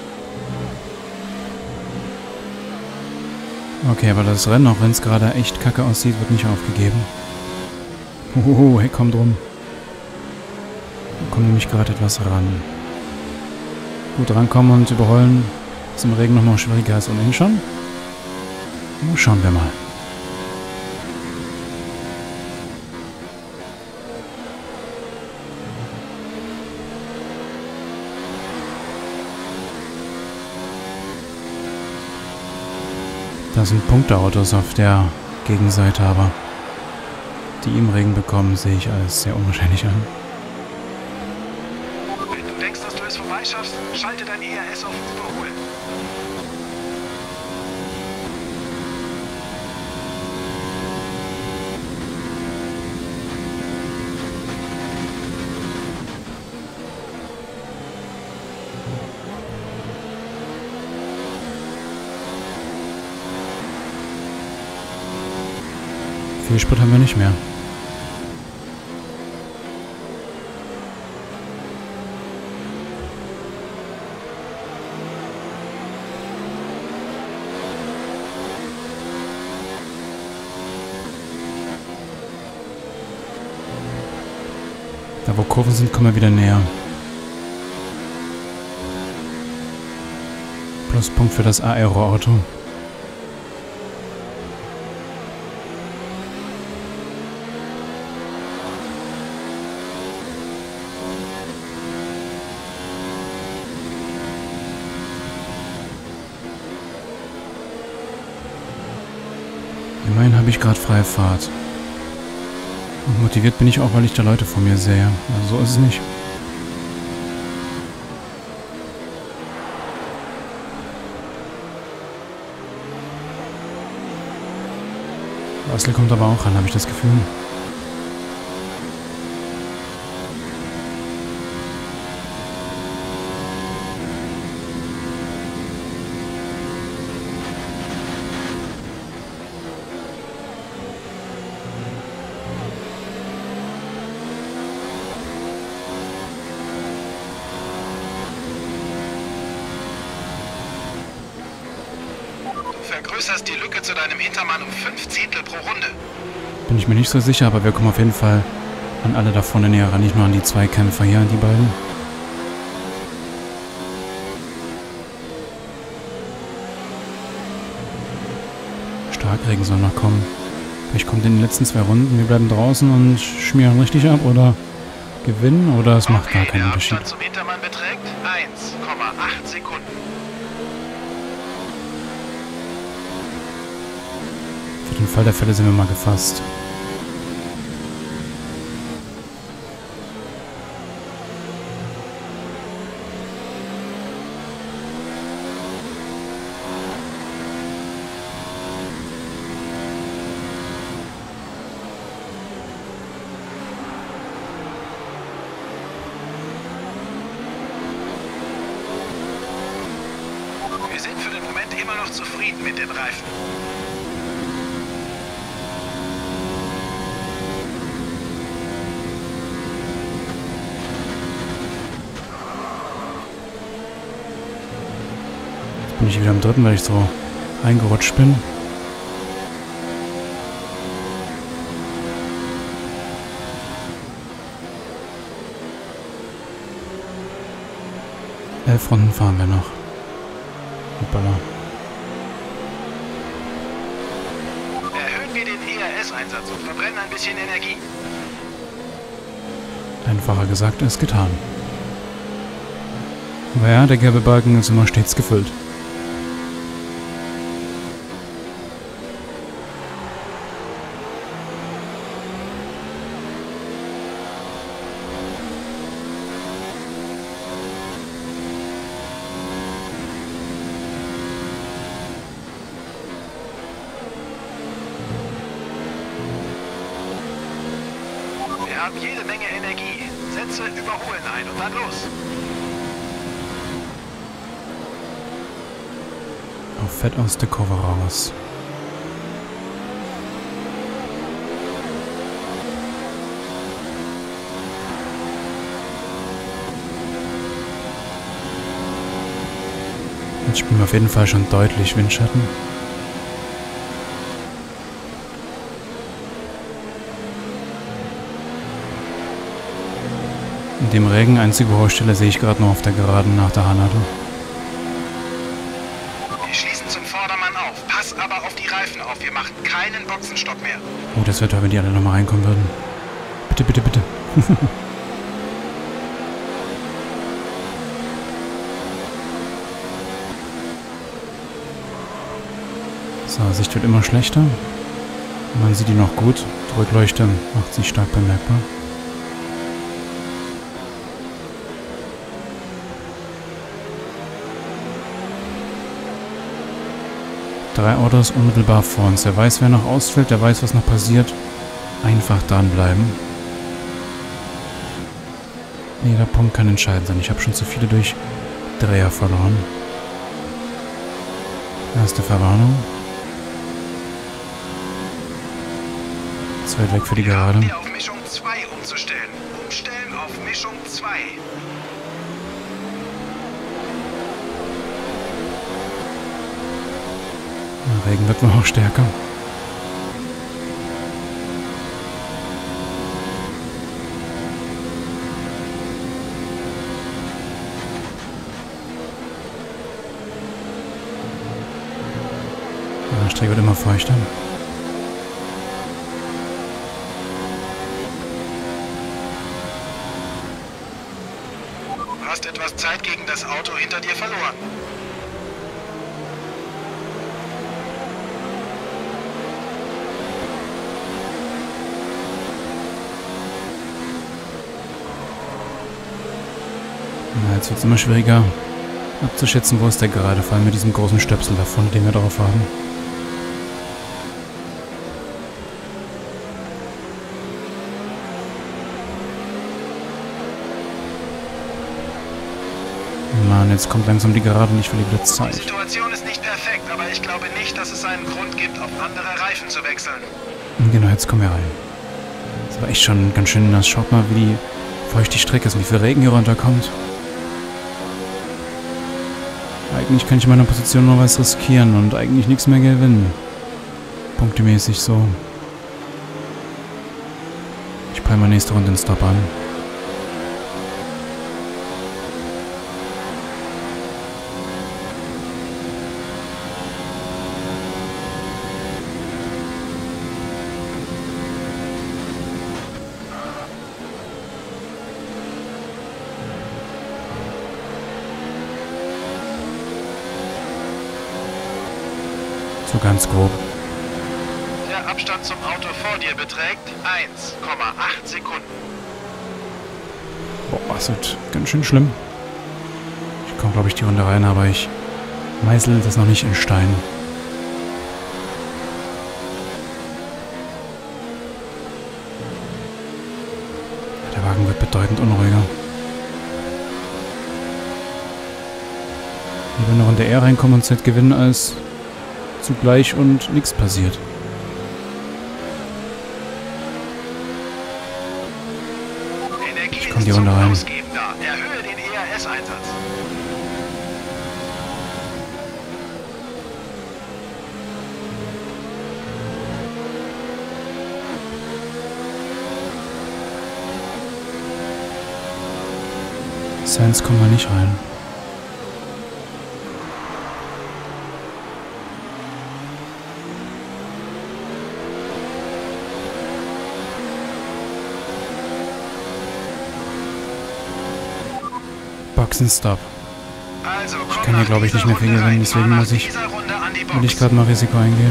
Okay, aber das Rennen, auch wenn es gerade echt kacke aussieht, wird nicht aufgegeben. Hey, komm drum. Da kommt nämlich gerade etwas ran. Gut, rankommen und überholen ist im Regen nochmal schwieriger als ohnehin schon. Schauen wir mal. Da sind Punkteautos auf der Gegenseite, aber die im Regen bekommen, sehe ich als sehr unwahrscheinlich an. Wenn du denkst, dass du es vorbeischaffst, schalte dein ERS auf Überholen. Viel Sprit haben wir nicht mehr. Da wo Kurven sind, kommen wir wieder näher. Pluspunkt für das Aero-Auto. Immerhin habe ich gerade freie Fahrt. Und motiviert bin ich auch, weil ich da Leute vor mir sehe. Also so ist es nicht. Russell kommt aber auch ran, habe ich das Gefühl. Vergrößerst die Lücke zu deinem Hintermann um 5 Zehntel pro Runde. Bin ich mir nicht so sicher, aber wir kommen auf jeden Fall an alle da vorne näher ran. Nicht nur an die zwei Kämpfer hier, an die beiden. Starkregen soll noch kommen. Vielleicht kommt in den letzten 2 Runden. Wir bleiben draußen und schmieren richtig ab oder gewinnen oder es macht gar keinen Unterschied. Der Abstand zum Hintermann beträgt 1,8 Sekunden. Für den Fall der Fälle sind wir mal gefasst. Wir sind für den Moment immer noch zufrieden mit den Reifen. Bin ich wieder am dritten, weil ich so reingerutscht bin. Elf Runden fahren wir noch. Hoppala. Erhöhen wir den ERS-Einsatz und verbrennen ein bisschen Energie. Einfacher gesagt als getan. Aber ja, der gelbe Balken ist immer stets gefüllt. Wir haben jede Menge Energie. Setze Überholen ein und dann los. Auf Fett aus der Kurve raus. Jetzt spielen wir auf jeden Fall schon deutlich Windschatten. In dem Regen, einzige Baustelle, sehe ich gerade noch auf der Geraden nach der Hanade. Wir schließen zum Vordermann auf. Pass aber auf die Reifen auf. Wir machen keinen Boxenstopp mehr. Oh, das wäre toll, wenn die alle nochmal reinkommen würden. Bitte, bitte, bitte. So, Sicht wird immer schlechter. Man sieht die noch gut. Die Rückleuchte macht sich stark bemerkbar. Drei Autos unmittelbar vor uns. Der weiß, wer noch ausfällt, der weiß, was noch passiert. Einfach dranbleiben. Jeder Punkt kann entscheidend sein. Ich habe schon zu viele durch Dreher verloren. Erste Verwarnung. Zu weit weg für die Gerade. Auf Mischung 2 umzustellen. Umstellen auf Mischung 2. Der Regen wird wohl auch stärker. Der Strecke wird immer feuchter. Du hast etwas Zeit gegen das Auto hinter dir verloren. Na, jetzt wird es immer schwieriger abzuschätzen, wo ist der gerade, vor allem mit diesem großen Stöpsel davon, den wir drauf haben. Mann, jetzt kommt langsam die Gerade und ich verliere wieder Die Zeit. Situation ist nicht perfekt, aber ich glaube nicht, dass es einen Grund gibt, auf andere Reifen zu wechseln. Genau, jetzt kommen wir rein. Das war echt schon ganz schön nass. Schaut mal, wie feucht die Strecke ist und wie viel Regen hier runterkommt. Eigentlich kann ich in meiner Position nur was riskieren und eigentlich nichts mehr gewinnen. Punktemäßig so. Ich peile mal nächste Runde den Stop an. So ganz grob. Der Abstand zum Auto vor dir beträgt 1,8 Sekunden. Boah, das wird ganz schön schlimm. Ich komme, glaube ich, die Runde rein, aber ich meißel das noch nicht in Stein. Der Wagen wird bedeutend unruhiger. Lieber eine Runde eher reinkommen und Zeit gewinnen, als zugleich und nichts passiert. Ich komm die Runde rein. Erhöhe den ERS-Einsatz. Sainz kommen wir nicht rein. Boxenstopp. Also, Ich kann hier, glaube ich, nicht mehr viel gewinnen, deswegen will ich gerade mal Risiko eingehen.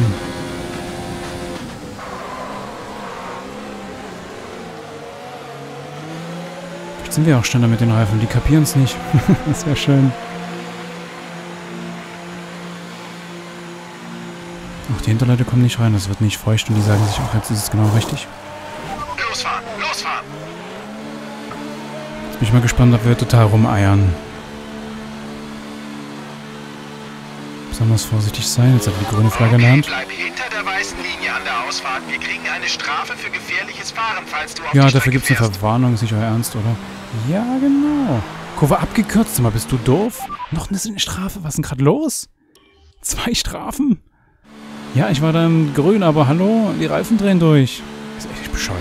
Vielleicht sind wir auch schneller mit den Reifen, die kapieren es nicht. Das wäre schön. Auch die Hinterleute kommen nicht rein, das wird nicht feucht und die sagen sich auch, jetzt ist es genau richtig. Losfahren, losfahren! Jetzt bin ich mal gespannt, ob wir total rumeiern. Besonders vorsichtig sein. Jetzt hat die grüne Flagge in der Hand. Bleib hinter der weißen Linie an der Ausfahrt. Wir kriegen eine Strafe für gefährliches Fahren, falls du auf Ja, die dafür Strecke gibt es eine fährst. Verwarnung. Ist nicht euer Ernst, oder? Ja, genau. Kurve abgekürzt. Sag mal, bist du doof? Noch eine Strafe? Was ist denn gerade los? 2 Strafen? Ja, ich war da im Grün, aber hallo? Die Reifen drehen durch. Das ist echt bescheuert.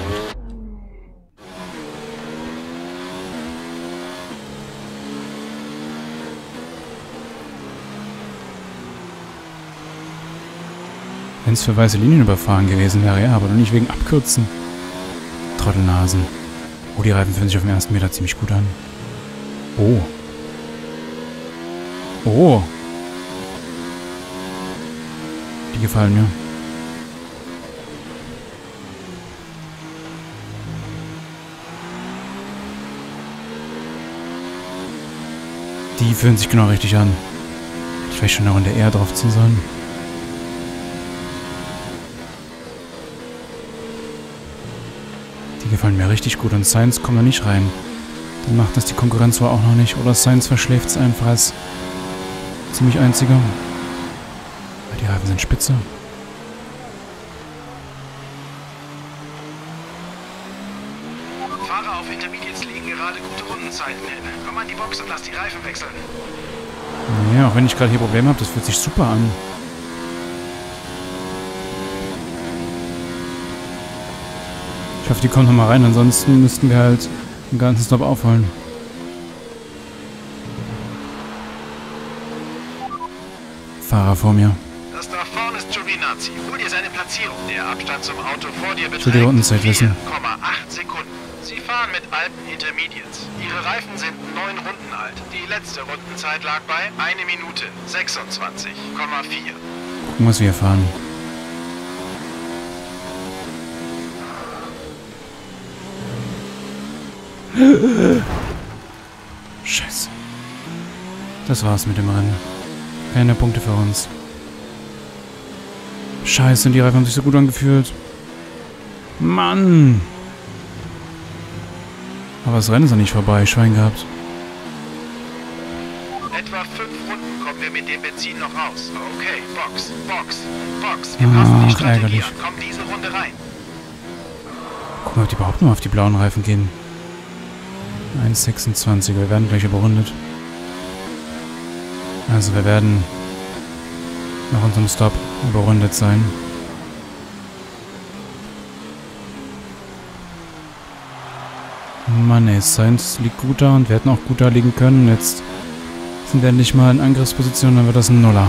Wenn es für weiße Linien überfahren gewesen wäre, ja, aber doch nicht wegen Abkürzen. Trottelnasen. Oh, die Reifen fühlen sich auf den ersten Meter ziemlich gut an. Oh. Oh. Die gefallen mir. Die fühlen sich genau richtig an. Ich weiß schon eine Runde eher drauf ziehen sollen. Die gefallen mir richtig gut und Sainz kommt da nicht rein. Dann macht das die Konkurrenz wohl auch noch nicht. Oder Sainz verschläft es einfach als ziemlich einziger. Die Reifen sind spitze. Fahrer auf Intermediates legen gerade gute Rundenzeiten hin. Komm an die Box und lass die Reifen wechseln. Ja, auch wenn ich gerade hier Probleme habe, das fühlt sich super an. Ich hoffe, die kommen nochmal rein, ansonsten müssten wir halt den ganzen Stop aufholen. Fahrer vor mir. Das da vorne ist Giovinazzi. Hol dir seine Platzierung. Der Abstand zum Auto vor dir Ich will die Rundenzeit wissen. 4,8 Sekunden. Sie fahren mit alten Intermediates. Ihre Reifen sind 9 Runden alt. Die letzte Rundenzeit lag bei 1 Minute 26,4. Gucken, was wir fahren. Scheiße. Das war's mit dem Rennen. Keine Punkte für uns. Scheiße, die Reifen haben sich so gut angefühlt. Mann! Aber das Rennen ist noch nicht vorbei, Schwein gehabt. Etwa 5 Runden kommen wir mit dem Benzin noch raus. Okay, Box. Wir passen die Strategie ärgerlich. an. Komm diese Runde rein. Gucken wir, ob die überhaupt noch auf die blauen Reifen gehen. 1,26. Wir werden gleich überrundet. Also wir werden nach unserem Stop überrundet sein. Mann ey, Sainz liegt gut da und wir hätten auch gut da liegen können. Jetzt sind wir endlich mal in Angriffsposition, dann wird das ein Nuller.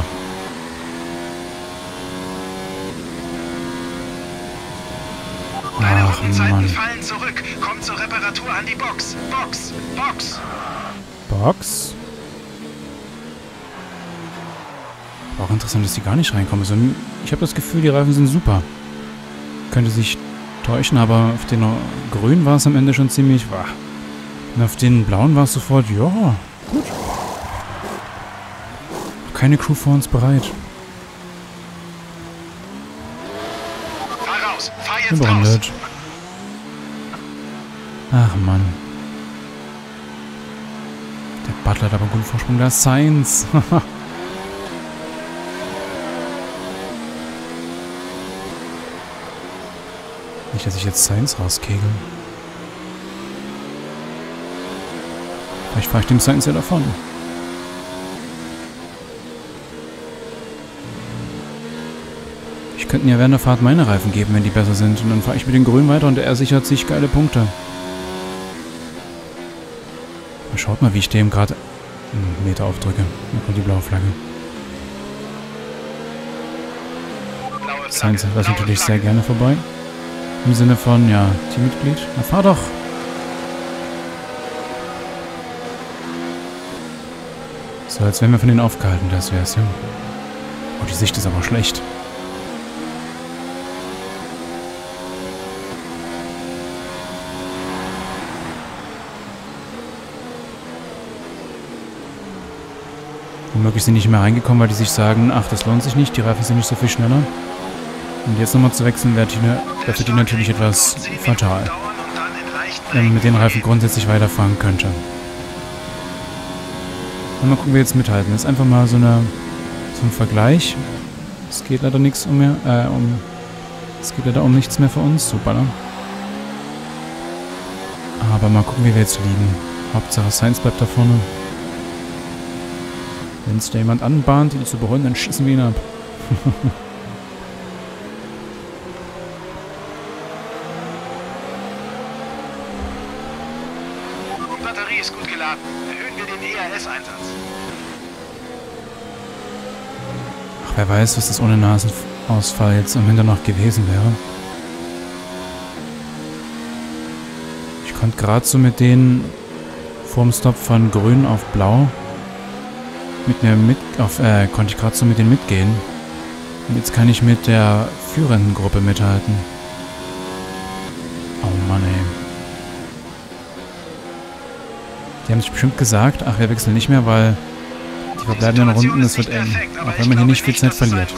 Deine Ach Rundenzeiten Mann. fallen zurück. Komm zur Reparatur an die Box. Box? Auch interessant, dass die gar nicht reinkommen. Also, ich habe das Gefühl, die Reifen sind super. Könnte sich täuschen, aber auf den grünen war es am Ende schon ziemlich wach. Und auf den blauen war es sofort, ja, gut. Keine Crew vor uns bereit. Fahr raus. Fahr jetzt raus. Überrundet. Ach Mann. Der Butler hat aber einen guten Vorsprung. Da ist Sainz. Nicht, dass ich jetzt Sainz rauskegel. Vielleicht fahre ich dem Sainz ja davon. Ich könnte mir ja während der Fahrt meine Reifen geben, wenn die besser sind. Und dann fahre ich mit den Grünen weiter und er sichert sich geile Punkte. Schaut mal, wie ich dem gerade einen Meter aufdrücke. Da kommt die blaue Flagge. Sainz lässt natürlich sehr gerne vorbei. Im Sinne von, ja, Teammitglied. Na, fahr doch! So, als wären wir von denen aufgehalten, das wär's, ja. Oh, die Sicht ist aber schlecht. Womöglich sind nicht mehr reingekommen, weil die sich sagen, ach, das lohnt sich nicht, die Reifen sind nicht so viel schneller. Und jetzt nochmal zu wechseln, wäre für die natürlich etwas fatal. Wenn man mit den Reifen grundsätzlich weiterfahren könnte. Und mal gucken, wir jetzt mithalten. Das ist einfach mal so ein Vergleich. Es geht leider nichts es geht leider um nichts mehr für uns. Super, ne? Aber mal gucken, wie wir jetzt liegen. Hauptsache Sainz bleibt da vorne. Wenn es da jemand anbahnt, ihn zu überholen, dann schießen wir ihn ab. Die Batterie ist gut geladen. Erhöhen wir den ERS-Einsatz. Ach, wer weiß, was das ohne Nasenausfall jetzt am Ende noch gewesen wäre. Ich konnte gerade so mit denen vorm Stop von grün auf blau konnte ich gerade so mit denen mitgehen. Und jetzt kann ich mit der führenden Gruppe mithalten. Oh Mann, ey. Die haben sich bestimmt gesagt, ach, wir wechseln nicht mehr, weil die verbleibenden Runden, das wird eng. Auch wenn man hier nicht viel Zeit verliert.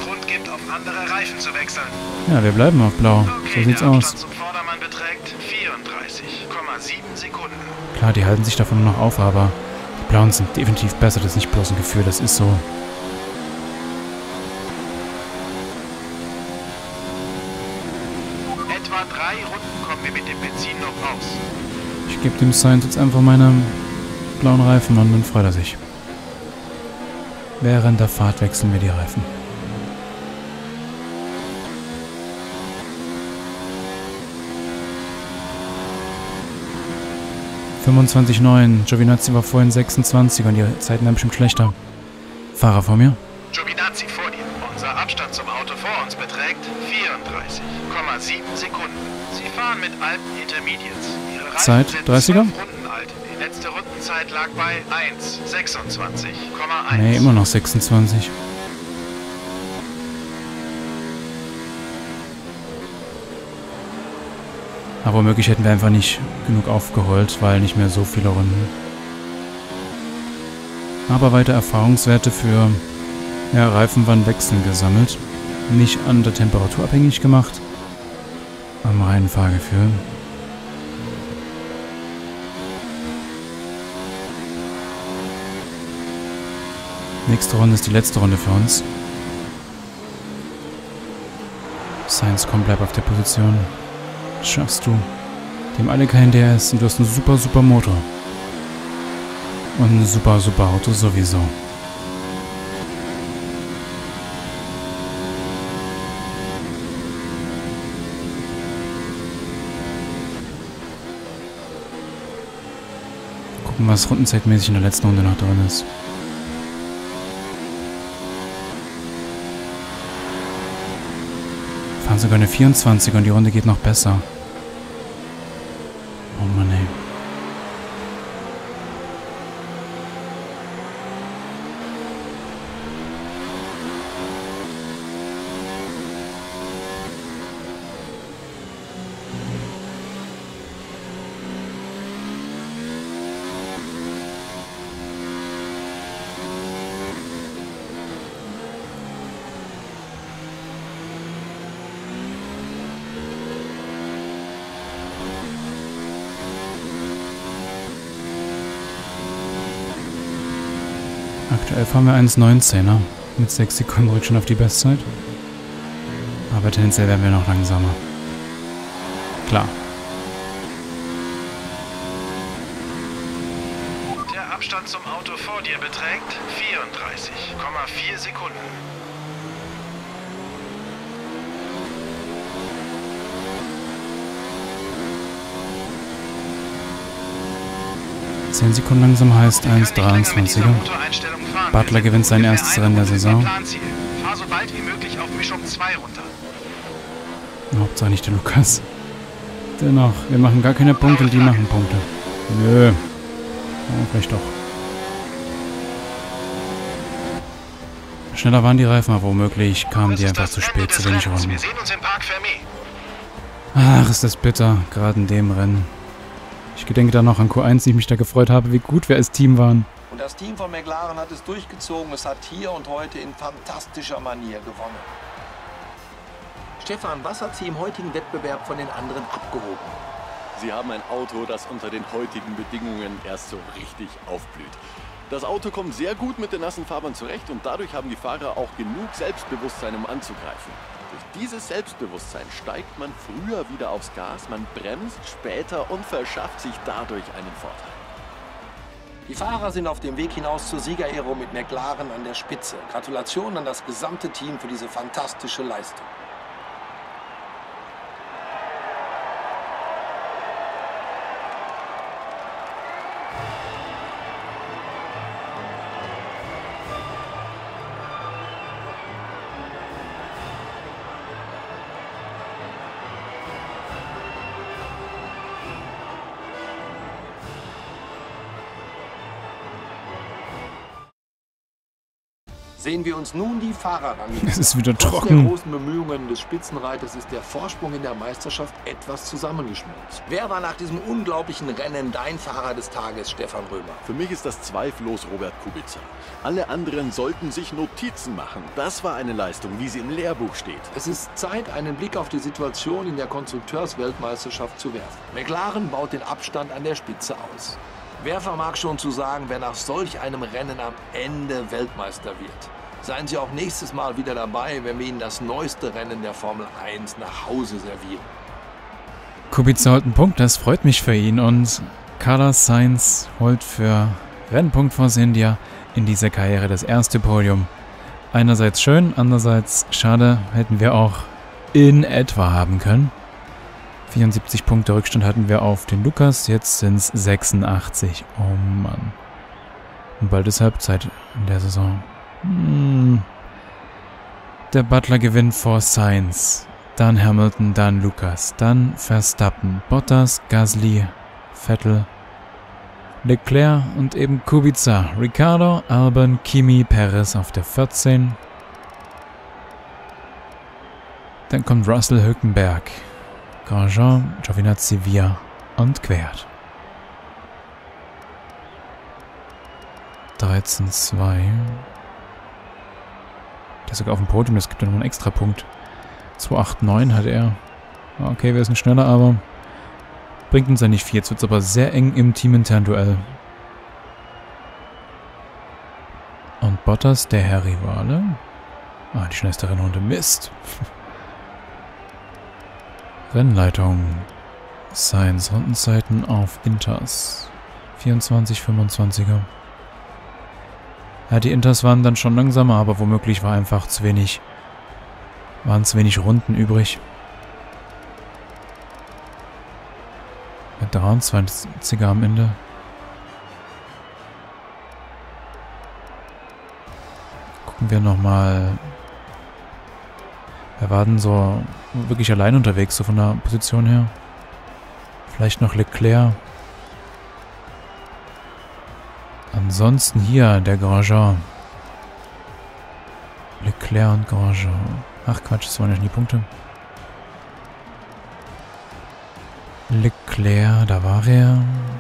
Ja, wir bleiben auf blau. So sieht's aus. Klar, die halten sich davon noch auf, aber die Blauen sind definitiv besser. Das ist nicht bloß ein Gefühl, das ist so. Etwa 3 Runden kommen wir mit dem Benzin noch raus. Ich gebe dem Sainz jetzt einfach meine blauen Reifen und dann freut er sich. Während der Fahrt wechseln wir die Reifen. ...25,9. Giovinazzi war vorhin 26 und die Zeiten waren bestimmt schlechter. Fahrer vor mir. Giovinazzi vor dir. Unser Abstand zum Auto vor uns beträgt 34,7 Sekunden. Sie fahren mit alten Intermediates. Ihre Reifen Zeit, sind 30er? 12 Runden alt. Die letzte Rundenzeit lag bei 1,26,1. Nee, immer noch 26. Aber womöglich hätten wir einfach nicht genug aufgeholt, weil nicht mehr so viele Runden. Aber weiter Erfahrungswerte für Reifenwandwechseln gesammelt. Nicht an der Temperatur abhängig gemacht. Am reinen Fahrgefühl. Nächste Runde ist die letzte Runde für uns. Sainz, komm, bleib auf der Position. Das schaffst du. Die haben alle kein DRS und du hast einen super, super Motor. Und ein super, super Auto sowieso. Gucken, was rundenzeitmäßig in der letzten Runde noch drin ist. Fahren sogar eine 24 und die Runde geht noch besser. Oh Mann, ey. Aktuell fahren wir 1,19er mit 6 Sekunden Rückstand auf die Bestzeit. Aber tendenziell werden wir noch langsamer. Klar. Der Abstand zum Auto vor dir beträgt 34,4 Sekunden. ...10 Sekunden langsam heißt 1,23er. Butler gewinnt sein erstes Rennen der Saison. Fahr so bald wie möglich auf Mischung 2 runter. Hauptsache nicht der Lukas. Dennoch, wir machen gar keine Punkte und die machen Punkte. Nö. Oh, vielleicht doch. Schneller waren die Reifen, aber womöglich kamen die einfach zu spät, zu wenig Runden. Wir sehen uns im Park Fermé. Ach, ist das bitter, gerade in dem Rennen. Ich gedenke da noch an Q1, wie ich mich da gefreut habe, wie gut wir als Team waren. Und das Team von McLaren hat es durchgezogen. Es hat hier und heute in fantastischer Manier gewonnen. Stefan, was hat Sie im heutigen Wettbewerb von den anderen abgehoben? Sie haben ein Auto, das unter den heutigen Bedingungen erst so richtig aufblüht. Das Auto kommt sehr gut mit den nassen Fahrbahn zurecht und dadurch haben die Fahrer auch genug Selbstbewusstsein, um anzugreifen. Durch dieses Selbstbewusstsein steigt man früher wieder aufs Gas, man bremst später und verschafft sich dadurch einen Vorteil. Die Fahrer sind auf dem Weg hinaus zur Siegerehrung mit McLaren an der Spitze. Gratulation an das gesamte Team für diese fantastische Leistung. Sehen wir uns nun die Fahrerrang. Es ist wieder Trotz trocken. der großen Bemühungen des Spitzenreiters ist der Vorsprung in der Meisterschaft etwas zusammengeschmolzen. Wer war nach diesem unglaublichen Rennen dein Fahrer des Tages, Stefan Römer? Für mich ist das zweifellos Robert Kubica. Alle anderen sollten sich Notizen machen. Das war eine Leistung, wie sie im Lehrbuch steht. Es ist Zeit, einen Blick auf die Situation in der Konstrukteursweltmeisterschaft zu werfen. McLaren baut den Abstand an der Spitze aus. Wer vermag schon zu sagen, wer nach solch einem Rennen am Ende Weltmeister wird? Seien Sie auch nächstes Mal wieder dabei, wenn wir Ihnen das neueste Rennen der Formel 1 nach Hause servieren. Kubica holt einen Punkt, das freut mich für ihn. Und Carlos Sainz holt für Rennpunkt Force India in dieser Karriere das erste Podium. Einerseits schön, andererseits schade, hätten wir auch in etwa haben können. 74 Punkte Rückstand hatten wir auf den Lucas, jetzt sind es 86. Oh Mann. Und bald ist Halbzeit in der Saison. Der Butler gewinnt vor Sainz, dann Hamilton, dann Lucas, dann Verstappen, Bottas, Gasly, Vettel, Leclerc und eben Kubica, Ricciardo, Albon, Kimi, Perez auf der 14. Dann kommt Russell, Hülkenberg, Grosjean, Giovinazzi, Via und Quert. 13,2. Der ist sogar auf dem Podium, das gibt ja noch einen extra Punkt. 2,89 hat er. Okay, wir sind schneller, aber bringt uns ja nicht viel. Jetzt wird es aber sehr eng im teaminternen Duell. Und Bottas, der Herr Rivale. Die schnellste Rennrunde. Mist. Rennleitung. Sainz, Rundenzeiten auf Inters. 24, 25er. Ja, die Inters waren dann schon langsamer, aber womöglich waren zu wenig Runden übrig. Mit 23er am Ende. Gucken wir nochmal. Wer war denn so wirklich allein unterwegs, so von der Position her? Vielleicht noch Leclerc. Ansonsten hier der Grosjean. Leclerc und Grosjean. Ach Quatsch, das waren ja schon die Punkte. Leclerc, da war er.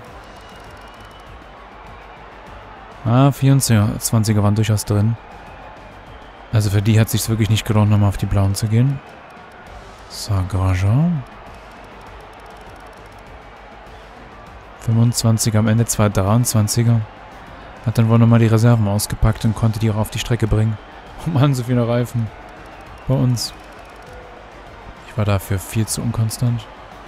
24er waren durchaus drin. Also für die hat es sich wirklich nicht gelohnt, nochmal auf die Blauen zu gehen. So, Grosjean. 25 am Ende, 2 23er. Hat dann wohl nochmal die Reserven ausgepackt und konnte die auch auf die Strecke bringen. Oh Mann, so viele Reifen bei uns. Ich war dafür viel zu unkonstant.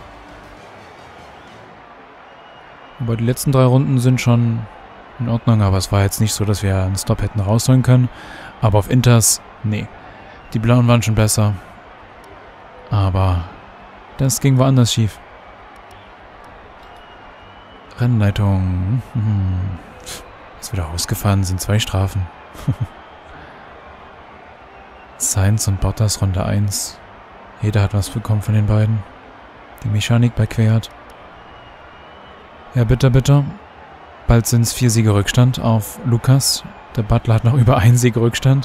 Aber die letzten 3 Runden sind schon in Ordnung, aber es war jetzt nicht so, dass wir einen Stop hätten rausholen können. Aber auf Inters, nee. Die Blauen waren schon besser. Aber das ging woanders schief. Rennleitung. Ist wieder ausgefahren, sind 2 Strafen. Sainz und Bottas Runde 1. Jeder hat was bekommen von den beiden. Die Mechanik bei Quert. Ja, bitte, bitte. Bald sind es 4 Siege Rückstand auf Lucas. Der Butler hat noch über 1 Sieg Rückstand.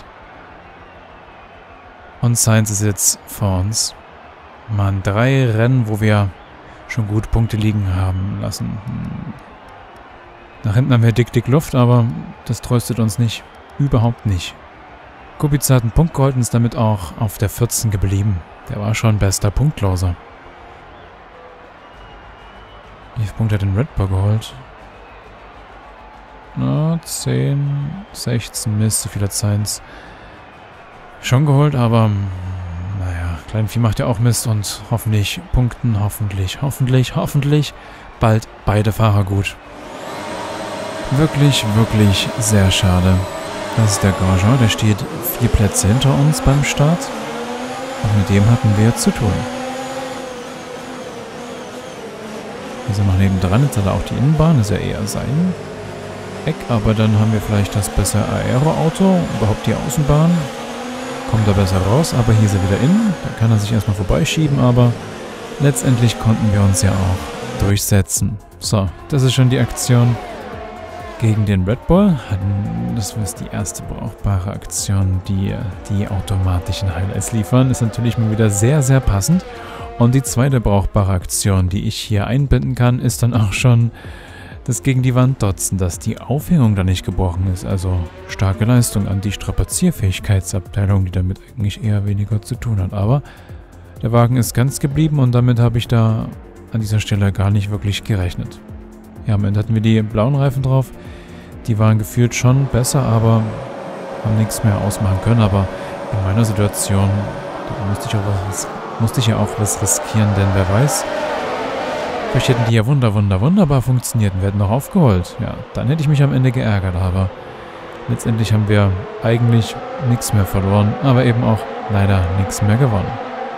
Und Sainz ist jetzt vor uns. Mann, 3 Rennen, wo wir schon gut Punkte liegen haben lassen. Nach hinten haben wir dick Luft, aber das tröstet uns nicht. Überhaupt nicht. Kubica hat einen Punkt geholt und ist damit auch auf der 14 geblieben. Der war schon bester Punktloser. Wie viele Punkte hat denn Red Bull geholt? 10, 16, Mist, so viele Sainz. Schon geholt, aber naja, Kleinvieh macht ja auch Mist und hoffentlich punkten, hoffentlich bald beide Fahrer gut. Wirklich sehr schade. Das ist der Grosjean, der steht 4 Plätze hinter uns beim Start. Und mit dem hatten wir zu tun. Wir sind noch nebendran, jetzt hat er auch die Innenbahn, ist ja eher sein Eck, aber dann haben wir vielleicht das bessere Aero-Auto, überhaupt die Außenbahn. Kommt er besser raus, aber hier ist er wieder innen. Da kann er sich erstmal vorbeischieben, aber letztendlich konnten wir uns ja auch durchsetzen. So, das ist schon die Aktion. gegen den Red Bull. Das ist die erste brauchbare Aktion, die die automatischen Highlights liefern. Ist natürlich mal wieder sehr, sehr passend. Und die zweite brauchbare Aktion, die ich hier einbinden kann, ist dann auch schon das gegen die Wand dotzen, dass die Aufhängung da nicht gebrochen ist. Also starke Leistung an die Strapazierfähigkeitsabteilung, die damit eigentlich eher weniger zu tun hat. Aber der Wagen ist ganz geblieben und damit habe ich da an dieser Stelle gar nicht wirklich gerechnet. Ja, am Ende hatten wir die blauen Reifen drauf. Die waren gefühlt schon besser, aber haben nichts mehr ausmachen können. Aber in meiner Situation da musste ich ja auch was riskieren, denn wer weiß, vielleicht hätten die ja wunderbar funktioniert und wir hätten noch aufgeholt. Ja, dann hätte ich mich am Ende geärgert, aber letztendlich haben wir eigentlich nichts mehr verloren, aber eben auch leider nichts mehr gewonnen.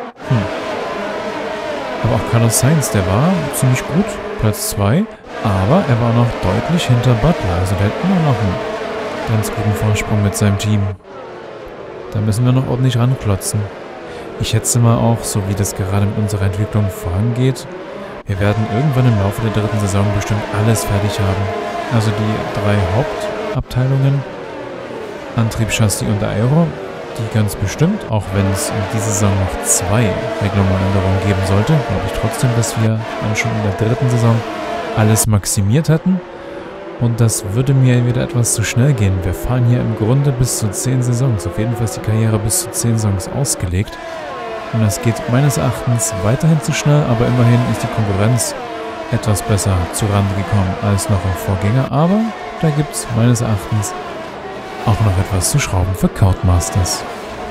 Aber auch Carlos Sainz, der war ziemlich gut, Platz 2, aber er war noch deutlich hinter Butler, also der hat immer noch einen ganz guten Vorsprung mit seinem Team. Da müssen wir noch ordentlich ranklotzen. Ich schätze mal auch, so wie das gerade mit unserer Entwicklung vorangeht, wir werden irgendwann im Laufe der dritten Saison bestimmt alles fertig haben. Also die 3 Hauptabteilungen, Antrieb, Chassis und Aero, die ganz bestimmt, auch wenn es in dieser Saison noch 2 Reglementänderungen geben sollte, glaube ich trotzdem, dass wir dann schon in der dritten Saison alles maximiert hätten. Und das würde mir wieder etwas zu schnell gehen. Wir fahren hier im Grunde bis zu 10 Saisons. Auf jeden Fall ist die Karriere bis zu 10 Saisons ausgelegt. Und das geht meines Erachtens weiterhin zu schnell, aber immerhin ist die Konkurrenz etwas besser zurande gekommen als noch im Vorgänger. Aber da gibt es meines Erachtens auch noch etwas zu schrauben für Codemasters.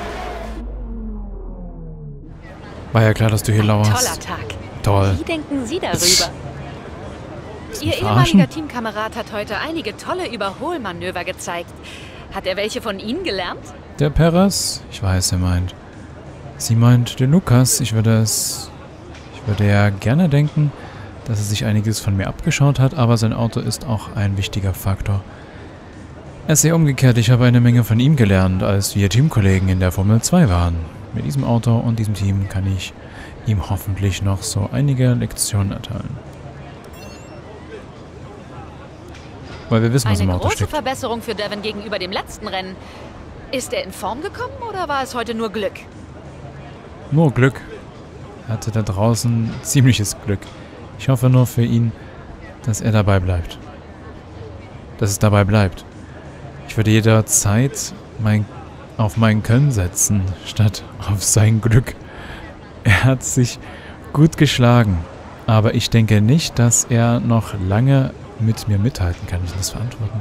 War ja klar, dass du hier lauerst. Toller Tag. Toll. Wie denken Sie darüber? Ihr verarschen? ehemaliger Teamkamerad hat heute einige tolle Überholmanöver gezeigt. Hat er welche von Ihnen gelernt? Der Perez? Ich weiß, er meint. Sie meint den Lukas. Ich würde ja gerne denken, dass er sich einiges von mir abgeschaut hat, aber sein Auto ist auch ein wichtiger Faktor. Es ist eher umgekehrt, ich habe eine Menge von ihm gelernt, als wir Teamkollegen in der Formel 2 waren. Mit diesem Auto und diesem Team kann ich ihm hoffentlich noch so einige Lektionen erteilen. Weil wir wissen, was im Eine Auto große steckt. Verbesserung für Devin gegenüber dem letzten Rennen. Ist er in Form gekommen oder war es heute nur Glück? Nur Glück. Er hatte da draußen ziemliches Glück. Ich hoffe nur für ihn, dass er dabei bleibt. Dass es dabei bleibt. Ich würde jederzeit auf mein Können setzen, statt auf sein Glück. Er hat sich gut geschlagen, aber ich denke nicht, dass er noch lange mit mir mithalten kann. Ich das verantworten.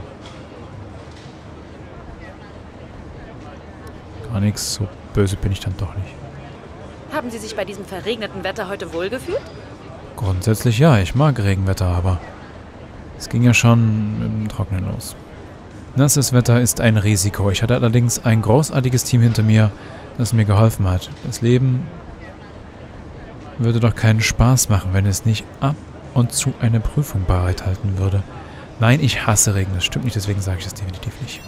Gar nichts, so böse bin ich dann doch nicht. Haben Sie sich bei diesem verregneten Wetter heute wohlgefühlt? Grundsätzlich ja, ich mag Regenwetter, aber es ging ja schon im Trockenen los. Nasses Wetter ist ein Risiko. Ich hatte allerdings ein großartiges Team hinter mir, das mir geholfen hat. Das Leben würde doch keinen Spaß machen, wenn es nicht ab und zu eine Prüfung bereithalten würde. Nein, ich hasse Regen. Das stimmt nicht, deswegen sage ich das definitiv nicht.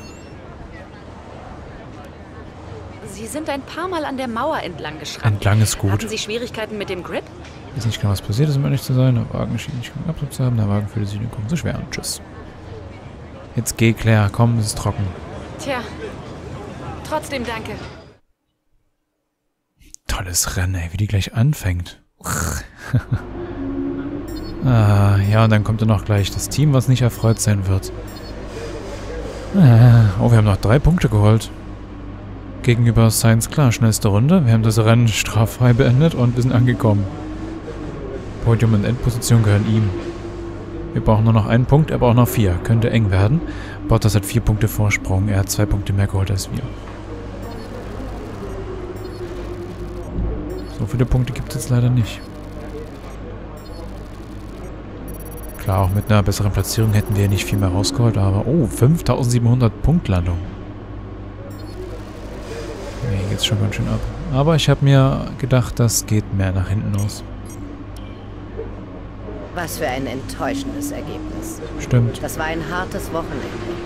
Sie sind ein paar Mal an der Mauer entlang geschrammt. Entlang ist gut. Hatten Sie Schwierigkeiten mit dem Grip? Ich weiß nicht genau, was passiert ist, um ehrlich zu sein. Der Wagen schien nicht genug Abdruck zu haben. Der Wagen fühlte sich nicht so schwer an. Tschüss. Jetzt geh, Claire. Komm, es ist trocken. Tja, trotzdem danke. Tolles Rennen, ey, wie die gleich anfängt. Ja, und dann kommt dann noch gleich das Team, was nicht erfreut sein wird. Oh, wir haben noch 3 Punkte geholt. Gegenüber Sainz, klar, schnellste Runde. Wir haben das Rennen straffrei beendet und wir sind angekommen. Podium und Endposition gehören ihm. Wir brauchen nur noch 1 Punkt, er braucht noch 4. Könnte eng werden. Bottas hat 4 Punkte Vorsprung. Er hat 2 Punkte mehr geholt als wir. So viele Punkte gibt es jetzt leider nicht. Klar, auch mit einer besseren Platzierung hätten wir nicht viel mehr rausgeholt, aber... Oh, 5700 Punktlandung. Nee, geht's schon ganz schön ab. Aber ich habe mir gedacht, das geht mehr nach hinten los. Was für ein enttäuschendes Ergebnis. Stimmt. Das war ein hartes Wochenende.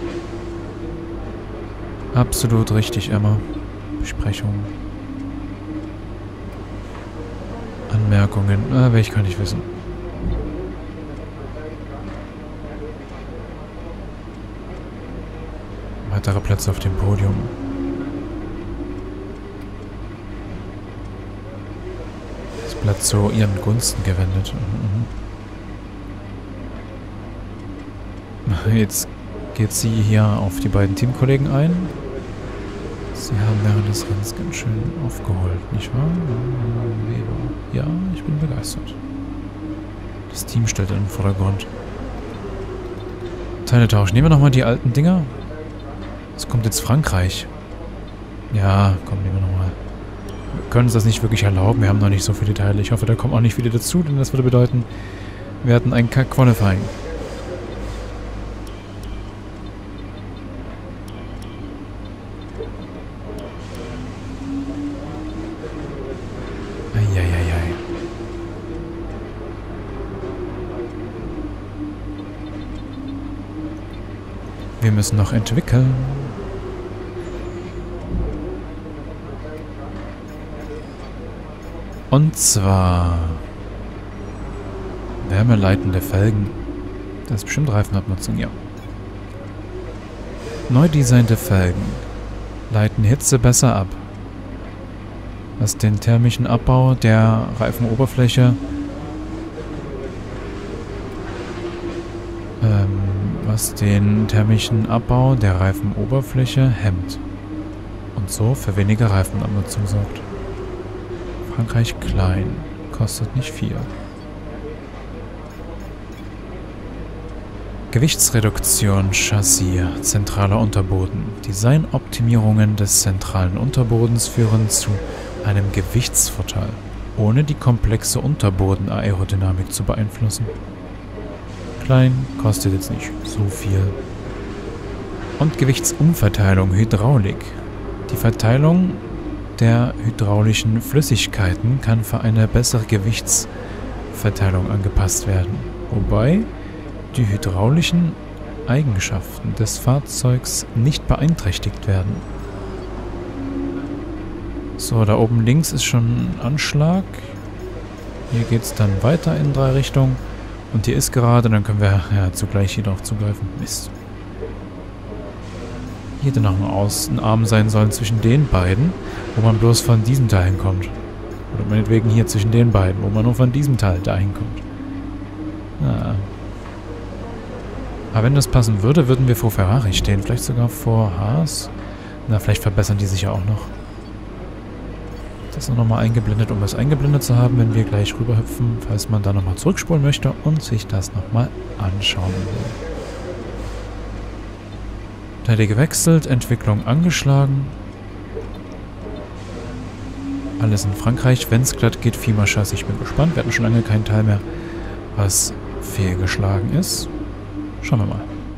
Absolut richtig, Emma. Besprechung. Anmerkungen. Will ich gar nicht wissen. weitere Plätze auf dem Podium. Das Blatt zu ihren Gunsten gewendet. Jetzt geht sie hier auf die beiden Teamkollegen ein. Sie haben während des Rennens ganz schön aufgeholt, nicht wahr? Weber. Ja, ich bin begeistert. Das Team stellt in den Vordergrund. Teile tauschen. Nehmen wir nochmal die alten Dinger. Es kommt jetzt Frankreich. Ja, komm, nehmen wir nochmal. Wir können uns das nicht wirklich erlauben. Wir haben noch nicht so viele Teile. Ich hoffe, da kommen auch nicht viele dazu, denn das würde bedeuten, wir hatten ein Qualifying. Wir müssen noch entwickeln. Und zwar wärmeleitende Felgen. Das ist bestimmt Reifenabnutzung, ja. Neu designte Felgen leiten Hitze besser ab. Was den thermischen Abbau der Reifenoberfläche hemmt und so für weniger Reifenabnutzung sorgt. Frankreich klein, kostet nicht viel. Gewichtsreduktion, Chassis, zentraler Unterboden. Designoptimierungen des zentralen Unterbodens führen zu einem Gewichtsvorteil, ohne die komplexe Unterbodenaerodynamik zu beeinflussen. Klein, kostet jetzt nicht so viel. Und Gewichtsumverteilung, Hydraulik. Die Verteilung der hydraulischen Flüssigkeiten kann für eine bessere Gewichtsverteilung angepasst werden, wobei die hydraulischen Eigenschaften des Fahrzeugs nicht beeinträchtigt werden. So, da oben links ist schon ein Anschlag. Hier geht es dann weiter in 3 Richtungen. Und hier ist gerade, dann können wir ja zugleich hier drauf zugreifen. Mist. Hier hätte noch ein Arm sein sollen zwischen den beiden, wo man bloß von diesem Teil hinkommt. Oder meinetwegen hier zwischen den beiden, wo man nur von diesem Teil da hinkommt. Ja. Aber wenn das passen würde, würden wir vor Ferrari stehen. Vielleicht sogar vor Haas. Na, vielleicht verbessern die sich ja auch noch. Das nochmal eingeblendet, um es eingeblendet zu haben, wenn wir gleich rüberhüpfen, falls man da nochmal zurückspulen möchte und sich das nochmal anschauen will. Teile gewechselt, Entwicklung angeschlagen. Alles in Frankreich, wenn es glatt geht, FIMA-Chassis. Ich bin gespannt, wir hatten schon lange kein Teil mehr, was fehlgeschlagen ist. Schauen wir mal.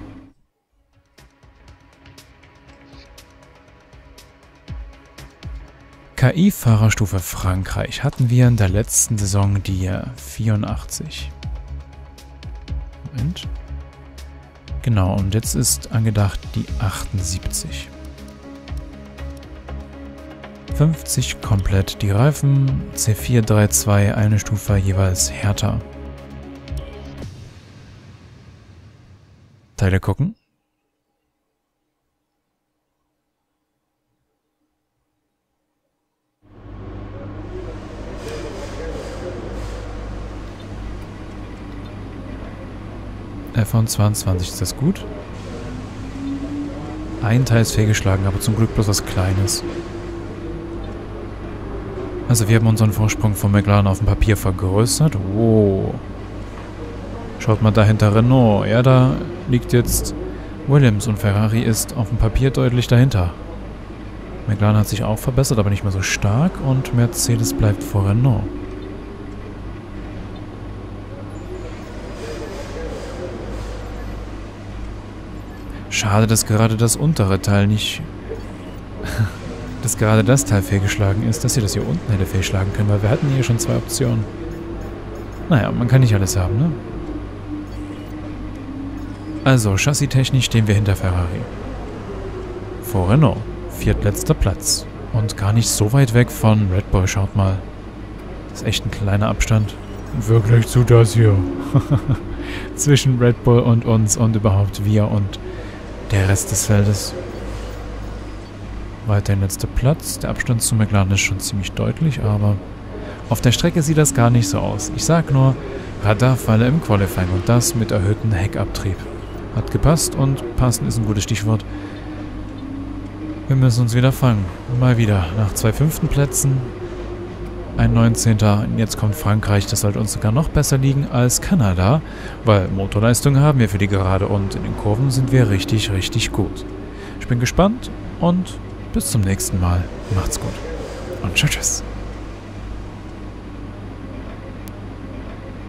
KI-Fahrerstufe Frankreich hatten wir in der letzten Saison die 84. Moment. Genau, und jetzt ist angedacht die 78. 50 komplett. Die Reifen C432, eine Stufe jeweils härter. Teile gucken. F22, ist das gut? Ein Teil ist fehlgeschlagen, aber zum Glück bloß was Kleines. Also wir haben unseren Vorsprung von McLaren auf dem Papier vergrößert. Oh. Schaut mal da hinter Renault. Ja, da liegt jetzt Williams und Ferrari ist auf dem Papier deutlich dahinter. McLaren hat sich auch verbessert, aber nicht mehr so stark und Mercedes bleibt vor Renault. Schade, dass gerade das untere Teil nicht... dass gerade das Teil fehlgeschlagen ist, dass sie das hier unten hätte fehlschlagen können, weil wir hatten hier schon 2 Optionen. Naja, man kann nicht alles haben, ne? Also, chassistechnisch stehen wir hinter Ferrari. Vor Renault. 4. Platz. Und gar nicht so weit weg von Red Bull, schaut mal. Das ist echt ein kleiner Abstand. Im Vergleich zu das hier. Zwischen Red Bull und uns und überhaupt wir und der Rest des Feldes. Weiterhin letzter Platz. Der Abstand zu McLaren ist schon ziemlich deutlich, aber auf der Strecke sieht das gar nicht so aus. Ich sag nur, Radarfalle im Qualifying und das mit erhöhtem Heckabtrieb. Hat gepasst und passen ist ein gutes Stichwort. Wir müssen uns wieder fangen. Mal wieder nach 2 5. Plätzen. Ein 19. Und jetzt kommt Frankreich. Das sollte uns sogar noch besser liegen als Kanada, weil Motorleistung haben wir für die Gerade und in den Kurven sind wir richtig, richtig gut. Ich bin gespannt und bis zum nächsten Mal. Macht's gut und tschüss.